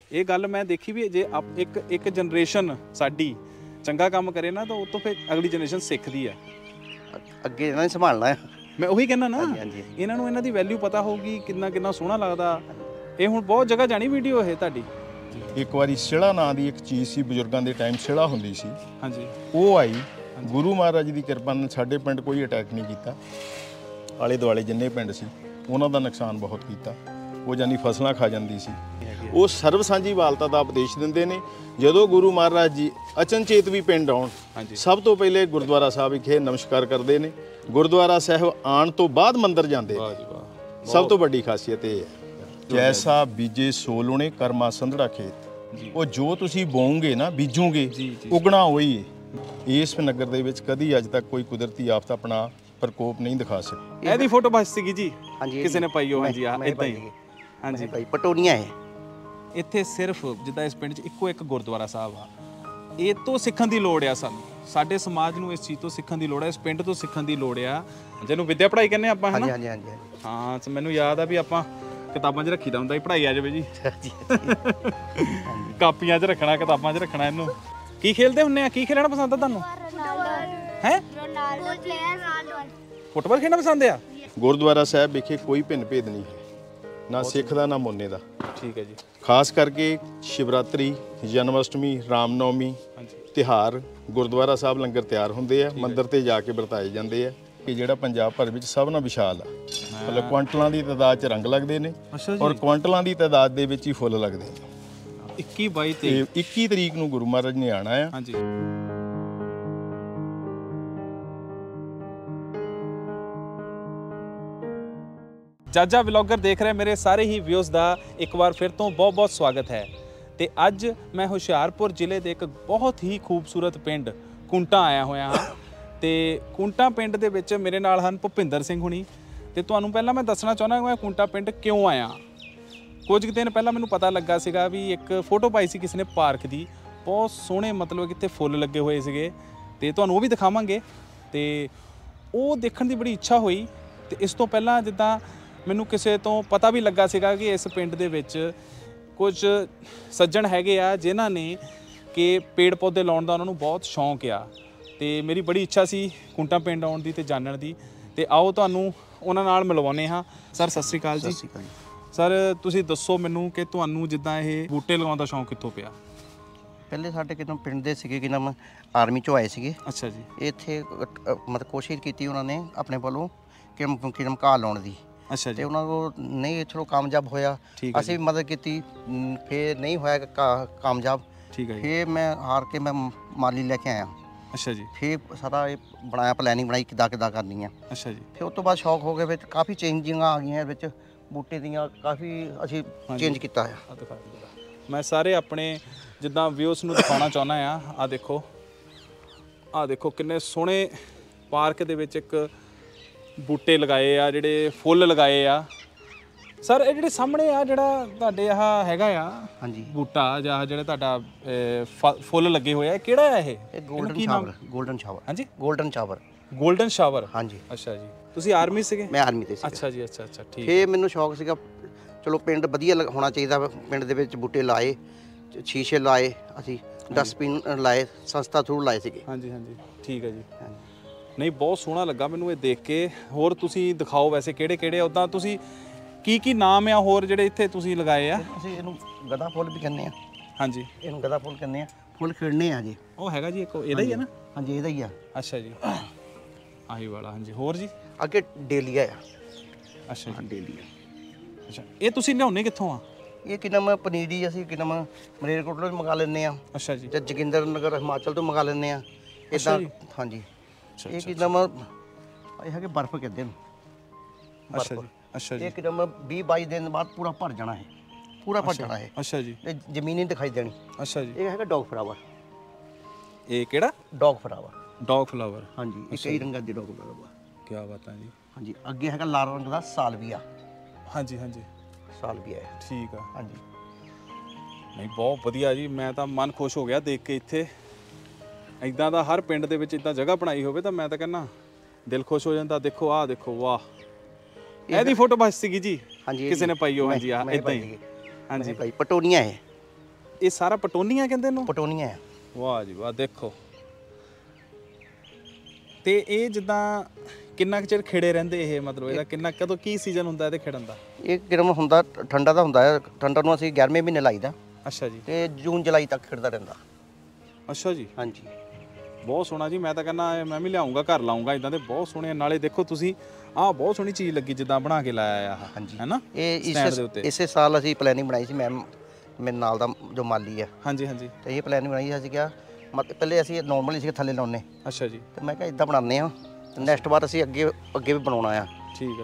ਇਹ ਗੱਲ ਮੈਂ ਦੇਖੀ ਵੀ ਜੇ ਇੱਕ ਜਨਰੇਸ਼ਨ ਸਾਡੀ ਚੰਗਾ ਕੰਮ ਕਰੇ ਨਾ ਤਾਂ ਉਹ ਤੋਂ ਫਿਰ ਅਗਲੀ ਜਨਰੇਸ਼ਨ ਸਿੱਖਦੀ ਆ, ਅੱਗੇ ਇਹਨਾਂ ਨੇ ਸੰਭਾਲਣਾ ਹੈ। ਮੈਂ ਉਹੀ ਕਹਿੰਦਾ ਨਾ, ਹਾਂਜੀ। ਇਹਨਾਂ ਨੂੰ ਇਹਨਾਂ ਦੀ ਵੈਲਿਊ ਪਤਾ ਹੋਊਗੀ, ਕਿੰਨਾ ਸੋਹਣਾ ਲੱਗਦਾ। ਇਹ ਹੁਣ ਬਹੁਤ ਜਗ੍ਹਾ ਜਾਣੀ ਵੀਡੀਓ ਇਹ ਤੁਹਾਡੀ। ਇੱਕ ਵਾਰੀ ਸਿਹੜਾ ਨਾਂ ਦੀ ਇੱਕ ਚੀਜ਼ ਸੀ, ਬਜ਼ੁਰਗਾਂ ਦੇ ਟਾਈਮ ਸਿਹੜਾ ਹੁੰਦੀ ਸੀ, ਹਾਂਜੀ ਉਹ ਆਈ। ਗੁਰੂ ਮਹਾਰਾਜ ਦੀ ਕਿਰਪਾ ਨਾਲ ਸਾਡੇ ਪਿੰਡ ਕੋਈ ਅਟੈਕ ਨਹੀਂ ਕੀਤਾ, ਆਲੇ ਦੁਆਲੇ ਜਿੰਨੇ ਪਿੰਡ ਸੀ ਉਹਨਾਂ ਦਾ ਨੁਕਸਾਨ ਬਹੁਤ ਕੀਤਾ। ਉਹ ਜਾਨੀ ਫਸਲਾਂ ਖਾ ਜਾਂਦੀ ਸੀ। ਉਹ ਸਰਬ ਸਾਂਝੀ ਵਾਲਤਾ ਦਾ ਉਪਦੇਸ਼ ਦਿੰਦੇ ਨੇ। ਜਦੋਂ ਗੁਰੂ ਮਹਾਰਾਜ ਜੀ ਅਚਨਚੇਤ ਵੀ ਪਿੰਡ ਆਉਣ, ਸਭ ਤੋਂ ਪਹਿਲੇ ਗੁਰਦੁਆਰਾ ਸਾਹਿਬ ਵਿਖੇ ਨਮਸਕਾਰ ਕਰਦੇ ਨੇ। ਗੁਰਦੁਆਰਾ ਸਾਹਿਬ ਆਉਣ ਤੋਂ ਬਾਅਦ ਮੰਦਿਰ ਜਾਂਦੇ। ਸਭ ਤੋਂ ਵੱਡੀ ਖਾਸੀਅਤ ਇਹ ਹੈ, ਜੈਸਾ ਬੀਜੇ ਸੋ ਲੁਣੇ ਕਰਮਾ ਸੰਧੜਾ ਖੇਤ। ਉਹ ਜੋ ਤੁਸੀਂ ਬੋਓਗੇ ਨਾ, ਬੀਜੋਗੇ, ਉਗਣਾ ਉਹੀ ਹੈ। ਇਸ ਨਗਰ ਦੇ ਵਿੱਚ ਕਦੀ ਅੱਜ ਤੱਕ ਕੋਈ ਕੁਦਰਤੀ ਆਫਤ ਆਪਣਾ ਪ੍ਰਕੋਪ ਨਹੀਂ ਦਿਖਾ ਸਕੀ। ਇਹਦੀ ਫੋਟੋ ਬਸ ਸੀਗੀ ਜੀ, ਕਿਸੇ ਨੇ ਪਾਈ ਹੋ। ਹਾਂਜੀ ਆ ਇਦਾਂ ਹੀ। ਹਾਂਜੀ ਭਾਈ ਪਟੋਨੀਆਂ ਹੈ ਇੱਥੇ। ਸਿਰਫ ਜਿੱਦਾਂ ਇਸ ਪਿੰਡ 'ਚ ਇੱਕੋ ਇੱਕ ਗੁਰਦੁਆਰਾ ਸਾਹਿਬ ਆ। ਇਹ ਤੋਂ ਸਿੱਖਣ ਦੀ ਲੋੜ ਆ ਸਾਨੂੰ, ਸਾਡੇ ਸਮਾਜ ਨੂੰ ਇਸ ਚੀਜ਼ ਤੋਂ ਸਿੱਖਣ ਦੀ ਲੋੜ ਆ, ਇਸ ਪਿੰਡ ਤੋਂ ਸਿੱਖਣ ਦੀ ਲੋੜ ਆ, ਜਿਹਨੂੰ ਵਿੱਦਿਆ ਪੜ੍ਹਾਈ ਕਹਿੰਦੇ ਆਪਾਂ, ਹੈ ਨਾ। ਹਾਂਜੀ ਹਾਂਜੀ। ਹਾਂ ਮੈਨੂੰ ਯਾਦ ਆ ਵੀ ਆਪਾਂ ਕਿਤਾਬਾਂ 'ਚ ਰੱਖੀਦਾ ਹੁੰਦਾ ਸੀ, ਪੜ੍ਹਾਈ ਆ ਜਾਵੇ ਜੀ। ਕਾਪੀਆਂ 'ਚ ਰੱਖਣਾ, ਕਿਤਾਬਾਂ 'ਚ ਰੱਖਣਾ ਇਹਨੂੰ। ਕੀ ਖੇਲਦੇ ਹੁੰਦੇ ਆ? ਕੀ ਖੇਲਣਾ ਪਸੰਦ ਆ ਤੁਹਾਨੂੰ? ਹੈ ਫੁੱਟਬਾਲ ਖੇਡਣਾ ਪਸੰਦ ਆ? ਗੁਰਦੁਆਰਾ ਸਾਹਿਬ ਵਿਖੇ ਕੋਈ ਭਿੰਨ ਭੇਦ ਨਹੀਂ ਹੈ, ਨਾ ਸਿੱਖ ਦਾ ਨਾ ਮੋਨੇ ਦਾ। ਠੀਕ ਹੈ ਜੀ। ਖਾਸ ਕਰਕੇ ਸ਼ਿਵਰਾਤਰੀ, ਜਨਮ ਅਸ਼ਟਮੀ, ਰਾਮਨੌਮੀ ਤਿਉਹਾਰ ਗੁਰਦੁਆਰਾ ਸਾਹਿਬ ਲੰਗਰ ਤਿਆਰ ਹੁੰਦੇ ਆ, ਮੰਦਿਰ ਤੇ ਜਾ ਕੇ ਵਰਤਾਏ ਜਾਂਦੇ ਆ। ਕਿ ਜਿਹੜਾ ਪੰਜਾਬ ਭਰ ਵਿੱਚ ਸਭ ਨਾਲੋਂ ਵਿਸ਼ਾਲ ਆ, ਮਤਲਬ ਕੁਆਂਟਲਾਂ ਦੀ ਤਾਦਾਦ 'ਚ ਰੰਗ ਲੱਗਦੇ ਨੇ, ਔਰ ਕੁਆਂਟਲਾਂ ਦੀ ਤਾਦਾਦ ਦੇ ਵਿੱਚ ਹੀ ਫੁੱਲ ਲੱਗਦੇ ਨੇ। 21 22 ਤੇ 21 ਤਰੀਕ ਨੂੰ ਗੁਰੂ ਮਹਾਰਾਜ ਨੇ ਆਣਾ ਆ। ਹਾਂਜੀ। ਜਾਜਾ ਵਲੌਗਰ ਦੇਖ ਰਹੇ ਮੇਰੇ ਸਾਰੇ ਹੀ ਵਿਊਜ਼ ਦਾ ਇੱਕ ਵਾਰ ਫਿਰ ਤੋਂ ਬਹੁਤ-ਬਹੁਤ ਸਵਾਗਤ ਹੈ। ਤੇ ਅੱਜ ਮੈਂ ਹੁਸ਼ਿਆਰਪੁਰ ਜ਼ਿਲ੍ਹੇ ਦੇ ਇੱਕ ਬਹੁਤ ਹੀ ਖੂਬਸੂਰਤ ਪਿੰਡ ਕੁੰਟਾ ਆਇਆ ਹੋਇਆ ਹਾਂ। ਤੇ ਕੁੰਟਾ ਪਿੰਡ ਦੇ ਵਿੱਚ ਮੇਰੇ ਨਾਲ ਹਨ ਭੁਪਿੰਦਰ ਸਿੰਘ ਹੁਣੀ। ਤੇ ਤੁਹਾਨੂੰ ਪਹਿਲਾਂ ਮੈਂ ਦੱਸਣਾ ਚਾਹੁੰਦਾ ਮੈਂ ਕੁੰਟਾ ਪਿੰਡ ਕਿਉਂ ਆਇਆ। ਕੁਝ ਦਿਨ ਪਹਿਲਾਂ ਮੈਨੂੰ ਪਤਾ ਲੱਗਾ ਸੀਗਾ ਵੀ ਇੱਕ ਫੋਟੋ ਪਾਈ ਸੀ ਕਿਸੇ ਨੇ ਪਾਰਕ ਦੀ, ਬਹੁਤ ਸੋਹਣੇ ਮਤਲਬ ਕਿਤੇ ਫੁੱਲ ਲੱਗੇ ਹੋਏ ਸੀਗੇ, ਤੇ ਤੁਹਾਨੂੰ ਉਹ ਵੀ ਦਿਖਾਵਾਂਗੇ। ਤੇ ਉਹ ਦੇਖਣ ਦੀ ਬੜੀ ਇੱਛਾ ਹੋਈ। ਤੇ ਇਸ ਤੋਂ ਪਹਿਲਾਂ ਜਿੱਦਾਂ ਮੈਨੂੰ ਕਿਸੇ ਤੋਂ ਪਤਾ ਵੀ ਲੱਗਾ ਸੀਗਾ ਕਿ ਇਸ ਪਿੰਡ ਦੇ ਵਿੱਚ ਕੁਝ ਸੱਜਣ ਹੈਗੇ ਆ ਜਿਨ੍ਹਾਂ ਨੇ ਕਿ ਪੇੜ ਪੌਦੇ ਲਾਉਣ ਦਾ ਉਹਨਾਂ ਨੂੰ ਬਹੁਤ ਸ਼ੌਂਕ ਆ। ਤੇ ਮੇਰੀ ਬੜੀ ਇੱਛਾ ਸੀ ਕੁੰਟਾ ਪਿੰਡ ਆਉਣ ਦੀ ਤੇ ਜਾਣਨ ਦੀ। ਤੇ ਆਓ ਤੁਹਾਨੂੰ ਉਹਨਾਂ ਨਾਲ ਮਿਲਵਾਉਂਦੇ ਹਾਂ। ਸਰ ਸਤਿ ਸ਼੍ਰੀ ਅਕਾਲ ਜੀ। ਸਤਿ ਸ਼੍ਰੀ ਅਕਾਲ। ਸਰ ਤੁਸੀਂ ਦੱਸੋ ਮੈਨੂੰ ਕਿ ਤੁਹਾਨੂੰ ਜਿੱਦਾਂ ਇਹ ਬੂਟੇ ਲਗਾਉਣ ਦਾ ਸ਼ੌਂਕ ਕਿੱਥੋਂ ਪਿਆ? ਪਹਿਲੇ ਸਾਡੇ ਕਿਦੋਂ ਪਿੰਡ ਦੇ ਸੀਗੇ ਕਿ ਨਾਮ ਆਰਮੀ 'ਚੋਂ ਆਏ ਸੀਗੇ। ਅੱਛਾ ਜੀ। ਇੱਥੇ ਮਤਲਬ ਕੋਸ਼ਿਸ਼ ਕੀਤੀ ਉਹਨਾਂ ਨੇ ਆਪਣੇ ਵੱਲੋਂ ਕਿ ਘਾਹ ਲਾਉਣ ਦੀ। ਅੱਛਾ ਜੀ। ਤੇ ਉਹਨਾਂ ਕੋਲ ਨਹੀਂ ਚਲੋ ਕਾਮਯਾਬ ਹੋਇਆ, ਅਸੀਂ ਵੀ ਮਦਦ ਕੀਤੀ, ਫਿਰ ਨਹੀਂ ਹੋਇਆ ਕਾਮਯਾਬ। ਠੀਕ ਹੈ ਜੀ। ਫਿਰ ਮੈਂ ਹਾਰ ਕੇ ਮੈਂ ਮਾਲੀ ਲੈ ਕੇ ਆਇਆ। ਅੱਛਾ ਜੀ। ਫਿਰ ਸਾਰਾ ਇਹ ਬਣਾਇਆ, ਪਲੈਨਿੰਗ ਬਣਾਈ ਕਿੱਦਾਂ ਕਰਨੀ ਆ। ਅੱਛਾ ਜੀ। ਫਿਰ ਉਸ ਤੋਂ ਬਾਅਦ ਸ਼ੌਕ ਹੋ ਗਿਆ, ਵਿੱਚ ਕਾਫੀ ਚੇਂਜਿੰਗਾਂ ਆ ਗਈਆਂ ਵਿੱਚ ਬੂਟੇ ਦੀਆਂ, ਕਾਫੀ ਅਸੀਂ ਚੇਂਜ ਕੀਤਾ ਆ। ਮੈਂ ਸਾਰੇ ਆਪਣੇ ਜਿੱਦਾਂ ਵਿਊਸ ਨੂੰ ਦਿਖਾਉਣਾ ਚਾਹੁੰਦਾ ਆ। ਆਹ ਦੇਖੋ ਕਿੰਨੇ ਸੋਹਣੇ ਪਾਰਕ ਦੇ ਵਿੱਚ ਇੱਕ ਬੂਟੇ ਲਗਾਏ ਆ, ਜਿਹੜੇ ਫੁੱਲ ਲਗਾਏ ਆ। ਸਰ ਇਹ ਜਿਹੜੇ ਸਾਹਮਣੇ ਆ ਜਿਹੜਾ ਤੁਹਾਡੇ ਆਹ ਹੈਗਾ ਆ ਹਾਂਜੀ ਬੂਟਾ ਜਾਂ ਜਿਹੜੇ ਤੁਹਾਡਾ ਫੁੱਲ ਲੱਗੇ ਹੋਏ ਆ, ਕਿਹੜਾ ਆ ਇਹ? Golden shower. Golden shower. ਹਾਂਜੀ ਗੋਲਡਨ ਸ਼ਾਵਰ। Golden shower. ਹਾਂਜੀ। ਅੱਛਾ ਜੀ। ਤੁਸੀਂ ਆਰਮੀ ਸੀਗੇ? ਮੈਂ ਆਰਮੀ ਤੇ ਸੀ। ਅੱਛਾ ਜੀ। ਅੱਛਾ ਠੀਕ। ਫਿਰ ਮੈਨੂੰ ਸ਼ੌਕ ਸੀਗਾ ਚਲੋ ਪਿੰਡ ਵਧੀਆ ਹੋਣਾ ਚਾਹੀਦਾ, ਪਿੰਡ ਦੇ ਵਿੱਚ ਬੂਟੇ ਲਾਏ, ਸ਼ੀਸ਼ੇ ਲਾਏ, ਅਸੀਂ ਡਸਟਬਿਨ ਲਾਏ, ਸੰਸਥਾ ਥਰੂ ਲਾਏ ਸੀਗੇ। ਹਾਂਜੀ ਠੀਕ ਹੈ ਜੀ। ਨਹੀਂ ਬਹੁਤ ਸੋਹਣਾ ਲੱਗਾ ਮੈਨੂੰ ਇਹ ਦੇਖ ਕੇ। ਹੋਰ ਤੁਸੀਂ ਦਿਖਾਓ ਵੈਸੇ ਕਿਹੜੇ ਉੱਦਾਂ ਤੁਸੀਂ ਕੀ ਨਾਮ ਆ ਹੋਰ ਜਿਹੜੇ ਇੱਥੇ ਤੁਸੀਂ ਲਗਾਏ ਆ? ਅਸੀਂ ਇਹਨੂੰ ਗਦਾ ਫੁੱਲ ਵੀ ਕਹਿੰਦੇ ਆ। ਹਾਂਜੀ ਇਹਨੂੰ ਗਦਾ ਫੁੱਲ ਕਹਿੰਦੇ ਆ। ਫੁੱਲ ਖਿੜਨੇ ਆ ਜੀ। ਉਹ ਹੈਗਾ ਜੀ ਇੱਕ ਇਹਦਾ ਹੀ ਹੈ ਨਾ? ਹਾਂਜੀ ਇਹਦਾ ਹੀ ਆ। ਅੱਛਾ ਜੀ। ਆਹੀ ਵਾਲਾ। ਹਾਂਜੀ ਹੋਰ ਜੀ? ਅੱਗੇ ਡੇਲੀਆ ਆ। ਅੱਛਾ ਜੀ। ਡੇਲੀਆ। ਅੱਛਾ ਇਹ ਤੁਸੀਂ ਲਿਆਉਣੇ ਕਿੱਥੋਂ ਆ? ਇਹ ਕਿ ਨਾਮ ਪਨੀਰੀ ਅਸੀਂ ਕਿ ਨਾਮ ਮਲੇਰਕੋਟਲਾ ਤੋਂ ਮੰਗਾ ਲੈਂਦੇ ਆ। ਅੱਛਾ ਜੀ। ਜਾਂ ਜੋਗਿੰਦਰ ਨਗਰ ਹਿਮਾਚਲ ਤੋਂ ਮੰਗਾ ਲੈਂਦੇ ਆ ਇੱਦਾਂ। ਹਾਂਜੀ ਇਹ ਕਿ ਨਾਮ ਇਹ ਹੈਗੇ ਬਰਫ਼ ਕਹਿੰਦੇ ਨੇ। ਅੱਛਾ ਜੀ। ਅੱਛਾ ਜੀ। ਇਹ ਕਿ ਨਾਮ 20 22 ਦਿਨ ਬਾਅਦ ਪੂਰਾ ਭਰ ਜਾਣਾ ਹੈ, ਪੂਰਾ ਭਰ ਜਾਣਾ ਹੈ। ਅੱਛਾ ਜੀ। ਇਹ ਜ਼ਮੀਨ ਨਹੀਂ ਦਿਖਾਈ ਦੇਣੀ। ਅੱਛਾ ਜੀ। ਇਹ ਹੈਗਾ ਡੌਗ ਫਲਾਵਰ। ਇਹ ਕਿਹੜਾ? Dog flower. Dog flower. ਹਾਂਜੀ ਇਹ ਕਈ ਰੰਗਾਂ ਦੀ ਡੌਗ ਫਲਾਵਰ। ਕੀ ਬਾਤ ਹੈ ਜੀ। ਹਾਂਜੀ ਅੱਗੇ ਹੈਗਾ ਲਾਲ ਰੰਗ ਦਾ ਸਾਲਵੀਆ। ਹਾਂਜੀ ਸਾਲਵੀਆ ਹੈ। ਠੀਕ ਆ। ਹਾਂਜੀ ਨਹੀਂ ਬਹੁਤ ਵਧੀਆ ਜੀ। ਮੈਂ ਤਾਂ ਮਨ ਖੁਸ਼ ਹੋ ਗਿਆ ਦੇਖ ਕੇ। ਇੱਥੇ ਇਦਾਂ ਦਾ ਹਰ ਪਿੰਡ ਦੇ ਵਿੱਚ ਇਦਾਂ ਜਗ੍ਹਾ ਬਣਾਈ ਹੋਵੇ ਤਾਂ ਮੈਂ ਤਾਂ ਕਹਿੰਦਾ ਦਿਲ ਖੁਸ਼ ਹੋ ਜਾਂਦਾ। ਦੇਖੋ ਆਹ ਦੇਖੋ, ਵਾਹ। ਇਹਦੀ ਫੋਟੋ ਬਸ ਸੀਗੀ ਜੀ, ਹਾਂਜੀ ਕਿਸੇ ਨੇ ਪਾਈ ਹੋ? ਹਾਂਜੀ ਆ ਇਦਾਂ ਹੀ। ਹਾਂਜੀ ਭਾਈ ਪਟੋਨੀਆਂ ਹੈ। ਇਹ ਸਾਰਾ ਪਟੋਨੀਆ ਕਹਿੰਦੇ ਇਹਨੂੰ? ਪਟੋਨੀਆ ਹੈ। ਵਾਹ ਜੀ ਵਾਹ, ਦੇਖੋ। ਤੇ ਇਹ ਜਿੱਦਾਂ ਕਿੰਨਾ ਕੁ ਚਿਰ ਖਿੜੇ ਰਹਿੰਦੇ ਇਹ, ਮਤਲਬ ਇਹਦਾ ਕਿੰਨਾ ਕਦੋਂ ਕੀ ਸੀਜ਼ਨ ਹੁੰਦਾ ਇਹਦੇ ਖਿੜਨ ਦਾ? ਇਹ ਕਿਰਮ ਹੁੰਦਾ ਠੰਡਾ ਦਾ ਹੁੰਦਾ ਹੈ। ਠੰਡਾ ਨੂੰ ਅਸੀਂ 11ਵੇਂ ਮਹੀਨੇ ਲਾਈਦਾ। ਅੱਛਾ ਜੀ। ਤੇ ਜੂਨ ਜੁਲਾਈ ਤੱਕ ਖਿੜਦਾ ਰਹਿੰਦਾ। ਅੱਛਾ ਜੀ। ਹਾਂਜੀ, ਬਹੁਤ ਸੋਹਣਾ ਜੀ। ਮੈਂ ਤਾਂ ਕਹਿੰਦਾ ਮੈਂ ਵੀ ਲਿਆਉਂਗਾ, ਘਰ ਲਾਉਂਗਾ ਇਦਾਂ ਦੇ, ਬਹੁਤ ਸੋਹਣੇ। ਨਾਲੇ ਦੇਖੋ ਤੁਸੀਂ ਆਹ ਬਹੁਤ ਸੋਹਣੀ ਚੀਜ਼ ਲੱਗੀ ਜਿੱਦਾਂ ਬਣਾ ਕੇ ਲਾਇਆ ਆ। ਹਾਂਜੀ, ਹੈ ਨਾ? ਇਹ ਇਸੇ ਸਾਲ ਅਸੀਂ ਪਲੈਨਿੰਗ ਬਣਾਈ ਸੀ, ਮੈਮ ਮੇਰੇ ਨਾਲ ਦਾ ਜੋ ਮਾਲੀ ਆ। ਹਾਂਜੀ ਹਾਂਜੀ। ਤੇ ਇਹ ਪਲੈਨਿੰਗ ਬਣਾਈ ਸੀ, ਅਸੀਂ ਕਿਹਾ ਪਹਿਲੇ ਅਸੀਂ ਨਾਰਮਲੀ ਸੀ ਥੱਲੇ ਲਾਉਨੇ। ਅੱਛਾ ਜੀ। ਤੇ ਮੈਂ ਕਿਹਾ ਇਦਾਂ ਬਣਾਉਂਦੇ ਆ, ਤੇ ਨੈਕਸਟ ਵਾਰ ਅਸੀਂ ਅੱਗੇ ਵੀ ਬਣਾਉਣਾ ਆ। ਠੀਕ ਹੈ।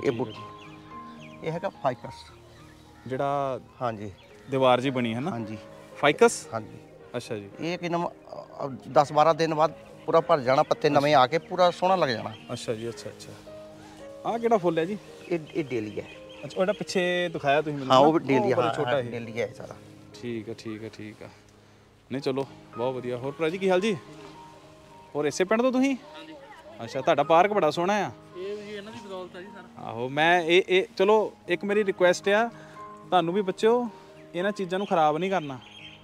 ਇਹ ਹੈਗਾ ਫਾਈਕਸ, ਜਿਹੜਾ ਹਾਂਜੀ ਦੀਵਾਰ ਜੀ ਬਣੀ ਹੈ ਨਾ? ਹਾਂਜੀ, ਫਾਈਕਸ। ਹਾਂਜੀ। ਅੱਛਾ ਜੀ। ਇਹ ਕਿ 10-12 ਦਿਨ ਬਾਅਦ ਪੂਰਾ ਭਰ ਜਾਣਾ, ਪੱਤੇ ਨਵੇਂ ਆ ਕੇ ਪੂਰਾ ਸੋਹਣਾ ਲੱਗ ਜਾਣਾ। ਅੱਛਾ ਜੀ। ਅੱਛਾ ਅੱਛਾ। ਆਹ ਕਿਹੜਾ ਫੁੱਲ ਹੈ ਜੀ? ਇਹ ਡੇਲੀ ਹੈ। ਅੱਛਾ, ਉਹ ਜਿਹੜਾ ਪਿੱਛੇ ਦਿਖਾਇਆ ਤੁਸੀਂ ਮੈਨੂੰ? ਹਾਂ, ਉਹ ਡੇਲੀ ਹੈ। ਛੋਟਾ ਹੈ, ਡੇਲੀ ਹੈ ਸਾਰਾ। ਠੀਕ ਹੈ ਠੀਕ ਹੈ ਠੀਕ ਹੈ। ਨਹੀਂ ਚਲੋ ਬਹੁਤ ਵਧੀਆ। ਹੋਰ ਭਰਾ ਜੀ ਕੀ ਹਾਲ ਜੀ? ਹੋਰ ਇਸੇ ਪਿੰਡ ਤੋਂ ਤੁਸੀਂ? ਹਾਂਜੀ। ਅੱਛਾ, ਤੁਹਾਡਾ ਪਾਰਕ ਬੜਾ ਸੋਹਣਾ ਆ। ਇਹ ਜੀ ਇਹਨਾਂ ਦੀ ਬਦੌਲਤ ਆ ਜੀ ਸਰ। ਆਹੋ, ਮੈਂ ਇਹ ਚਲੋ ਇੱਕ ਮੇਰੀ ਰਿਕੁਐਸਟ ਆ ਤੁਹਾਨੂੰ ਵੀ, ਬੱਚਿਓ ਇਹਨਾਂ ਚੀਜ਼ਾਂ ਨੂੰ ਖਰਾਬ ਨਹੀਂ ਕਰਨਾ,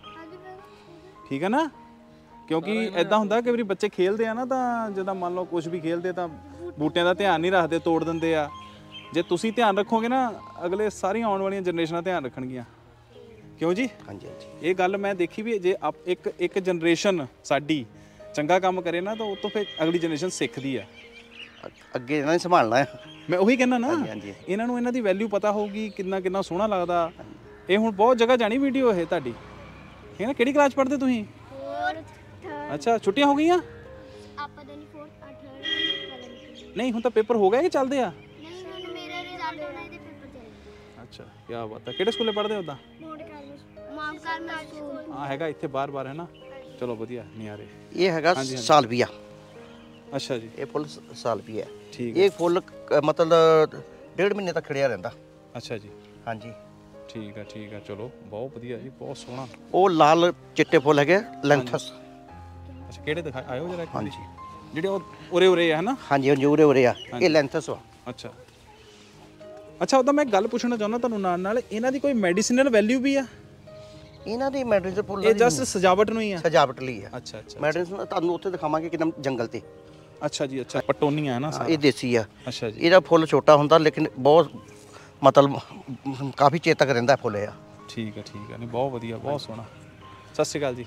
ਠੀਕ ਹੈ ਨਾ? ਕਿਉਂਕਿ ਐਦਾਂ ਹੁੰਦਾ ਕਿ ਵਾਰੀ ਬੱਚੇ ਖੇਲਦੇ ਆ ਨਾ, ਤਾਂ ਜਦੋਂ ਮੰਨ ਲਓ ਕੁਝ ਵੀ ਖੇਲਦੇ ਤਾਂ ਬੂਟਿਆਂ ਦਾ ਧਿਆਨ ਨਹੀਂ ਰੱਖਦੇ, ਤੋੜ ਦਿੰਦੇ ਆ। ਜੇ ਤੁਸੀਂ ਧਿਆਨ ਰੱਖੋਗੇ ਨਾ, ਅਗਲੇ ਸਾਰੀਆਂ ਆਉਣ ਵਾਲੀਆਂ ਜਨਰੇਸ਼ਨਾਂ ਧਿਆਨ ਰੱਖਣਗੀਆਂ। ਕਿਉਂ ਜੀ? ਹਾਂਜੀ ਹਾਂਜੀ। ਇਹ ਗੱਲ ਮੈਂ ਦੇਖੀ ਵੀ, ਜੇ ਇੱਕ ਜਨਰੇਸ਼ਨ ਸਾਡੀ ਚੰਗਾ ਕੰਮ ਕਰੇ ਨਾ, ਤਾਂ ਉਹ ਤੋਂ ਫਿਰ ਅਗਲੀ ਜਨਰੇਸ਼ਨ ਸਿੱਖਦੀ ਆ। ਅੱਗੇ ਇਹਨਾਂ ਨੇ ਸੰਭਾਲਣਾ ਹੈ। ਮੈਂ ਉਹੀ ਕਹਿੰਦਾ ਨਾ, ਇਹਨਾਂ ਨੂੰ ਇਹਨਾਂ ਦੀ ਵੈਲਿਊ ਪਤਾ ਹੋਊਗੀ, ਕਿੰਨਾ ਕਿੰਨਾ ਸੋਹਣਾ ਲੱਗਦਾ। ਇਹ ਹੁਣ ਬਹੁਤ ਜਗ੍ਹਾ ਜਾਣੀ ਵੀਡੀਓ ਇਹ ਤੁਹਾਡੀ, ਹੈ ਨਾ? ਕਿਹੜੀ ਕਲਾਸ ਪੜ੍ਹਦੇ ਤੁਸੀਂ? ਅੱਛਾ, ਛੁੱਟੀਆਂ ਹੋ ਗਈਆਂ? ਆਪਾਂ ਦੇ ਨਹੀਂ 4 8 ਨਹੀਂ, ਹੁਣ ਤਾਂ ਪੇਪਰ ਹੋ ਗਏ ਕਿ ਚੱਲਦੇ ਆ? ਨਹੀਂ, ਹੁਣ ਮੇਰੇ ਰਿਜ਼ਲਟ ਹੋਣੇ ਦੇ ਪੇਪਰ ਚੱਲਦੇ। ਅੱਛਾ, ਕੀ ਬਾਤ ਹੈ। ਕਿਹੜੇ ਸਕੂਲੇ ਪੜ੍ਹਦੇ ਹੋ ਉਦਾਂ? Mount Carmel school. ਹਾਂ, ਹੈਗਾ ਇੱਥੇ ਬਾਰ-ਬਾਰ, ਹੈ ਨਾ? ਚਲੋ ਵਧੀਆ, ਨਿਆਰੇ। ਇਹ ਹੈਗਾ ਸਾਲਵੀਆ। ਅੱਛਾ ਜੀ। ਇਹ ਫੁੱਲ ਸਾਲਵੀਆ ਹੈ। ਠੀਕ ਹੈ। ਇਹ ਫੁੱਲ ਮਤਲਬ 1.5 ਮਹੀਨੇ ਤੱਕ ਖਿੜਿਆ ਰਹਿੰਦਾ। ਅੱਛਾ ਜੀ। ਹਾਂਜੀ, ਠੀਕ ਹੈ ਠੀਕ ਹੈ। ਚਲੋ ਬਹੁਤ ਵਧੀਆ ਜੀ, ਬਹੁਤ ਸੋਹਣਾ। ਉਹ ਲਾਲ ਚਿੱਟੇ ਫੁੱਲ ਹੈਗੇ ਲੈਂਥਸ। ਅੱਛਾ, ਕਿਹੜੇ ਦਿਖਾ ਆਇਓ ਜਰਾ? ਹਾਂਜੀ, ਜਿਹੜੇ ਉਹ ਉਰੇ ਆ, ਹੈ ਨਾ? ਹਾਂਜੀ, ਉਰੇ ਆ। ਇਹ ਲੈਂਥਸ ਵਾ। ਅੱਛਾ ਅੱਛਾ। ਉਹਦਾ ਮੈਂ ਗੱਲ ਪੁੱਛਣਾ ਚਾਹੁੰਦਾ ਤੁਹਾਨੂੰ ਨਾਲ ਇਹਨਾਂ ਦੀ ਕੋਈ ਮੈਡੀਸਿਨਲ ਵੈਲਿਊ ਵੀ ਆ? ਇਹਨਾਂ ਦੀ ਮੈਡੀਸਨ ਫੁੱਲ ਇਹ ਜਸਟ ਸਜਾਵਟ ਨੂੰ ਹੀ ਆ? ਸਜਾਵਟ ਲਈ ਆ। ਅੱਛਾ ਅੱਛਾ। ਮੈਡੀਸਨ ਤੁਹਾਨੂੰ ਉੱਥੇ ਦਿਖਾਵਾਂਗੇ ਕਿੰਨਾ ਜੰਗਲ ਤੇ। ਅੱਛਾ ਜੀ। ਅੱਛਾ, ਪਟੋਨੀਆ ਹੈ ਨਾ ਸਾਰਾ? ਇਹ ਦੇਸੀ ਆ। ਅੱਛਾ ਜੀ। ਇਹਦਾ ਫੁੱਲ ਛੋਟਾ ਹੁੰਦਾ, ਲੇਕਿਨ ਬਹੁਤ ਮਤਲਬ ਕਾਫੀ ਚਿਰ ਤੱਕ ਰਹਿੰਦਾ ਫੁੱਲ ਆ। ਠੀਕ ਹੈ ਠੀਕ ਹੈ। ਨਹੀਂ ਬਹੁਤ ਵਧੀਆ, ਬਹੁਤ ਸੋਹਣਾ। ਸਤਿ ਸ਼੍ਰੀ ਅਕਾਲ ਜੀ।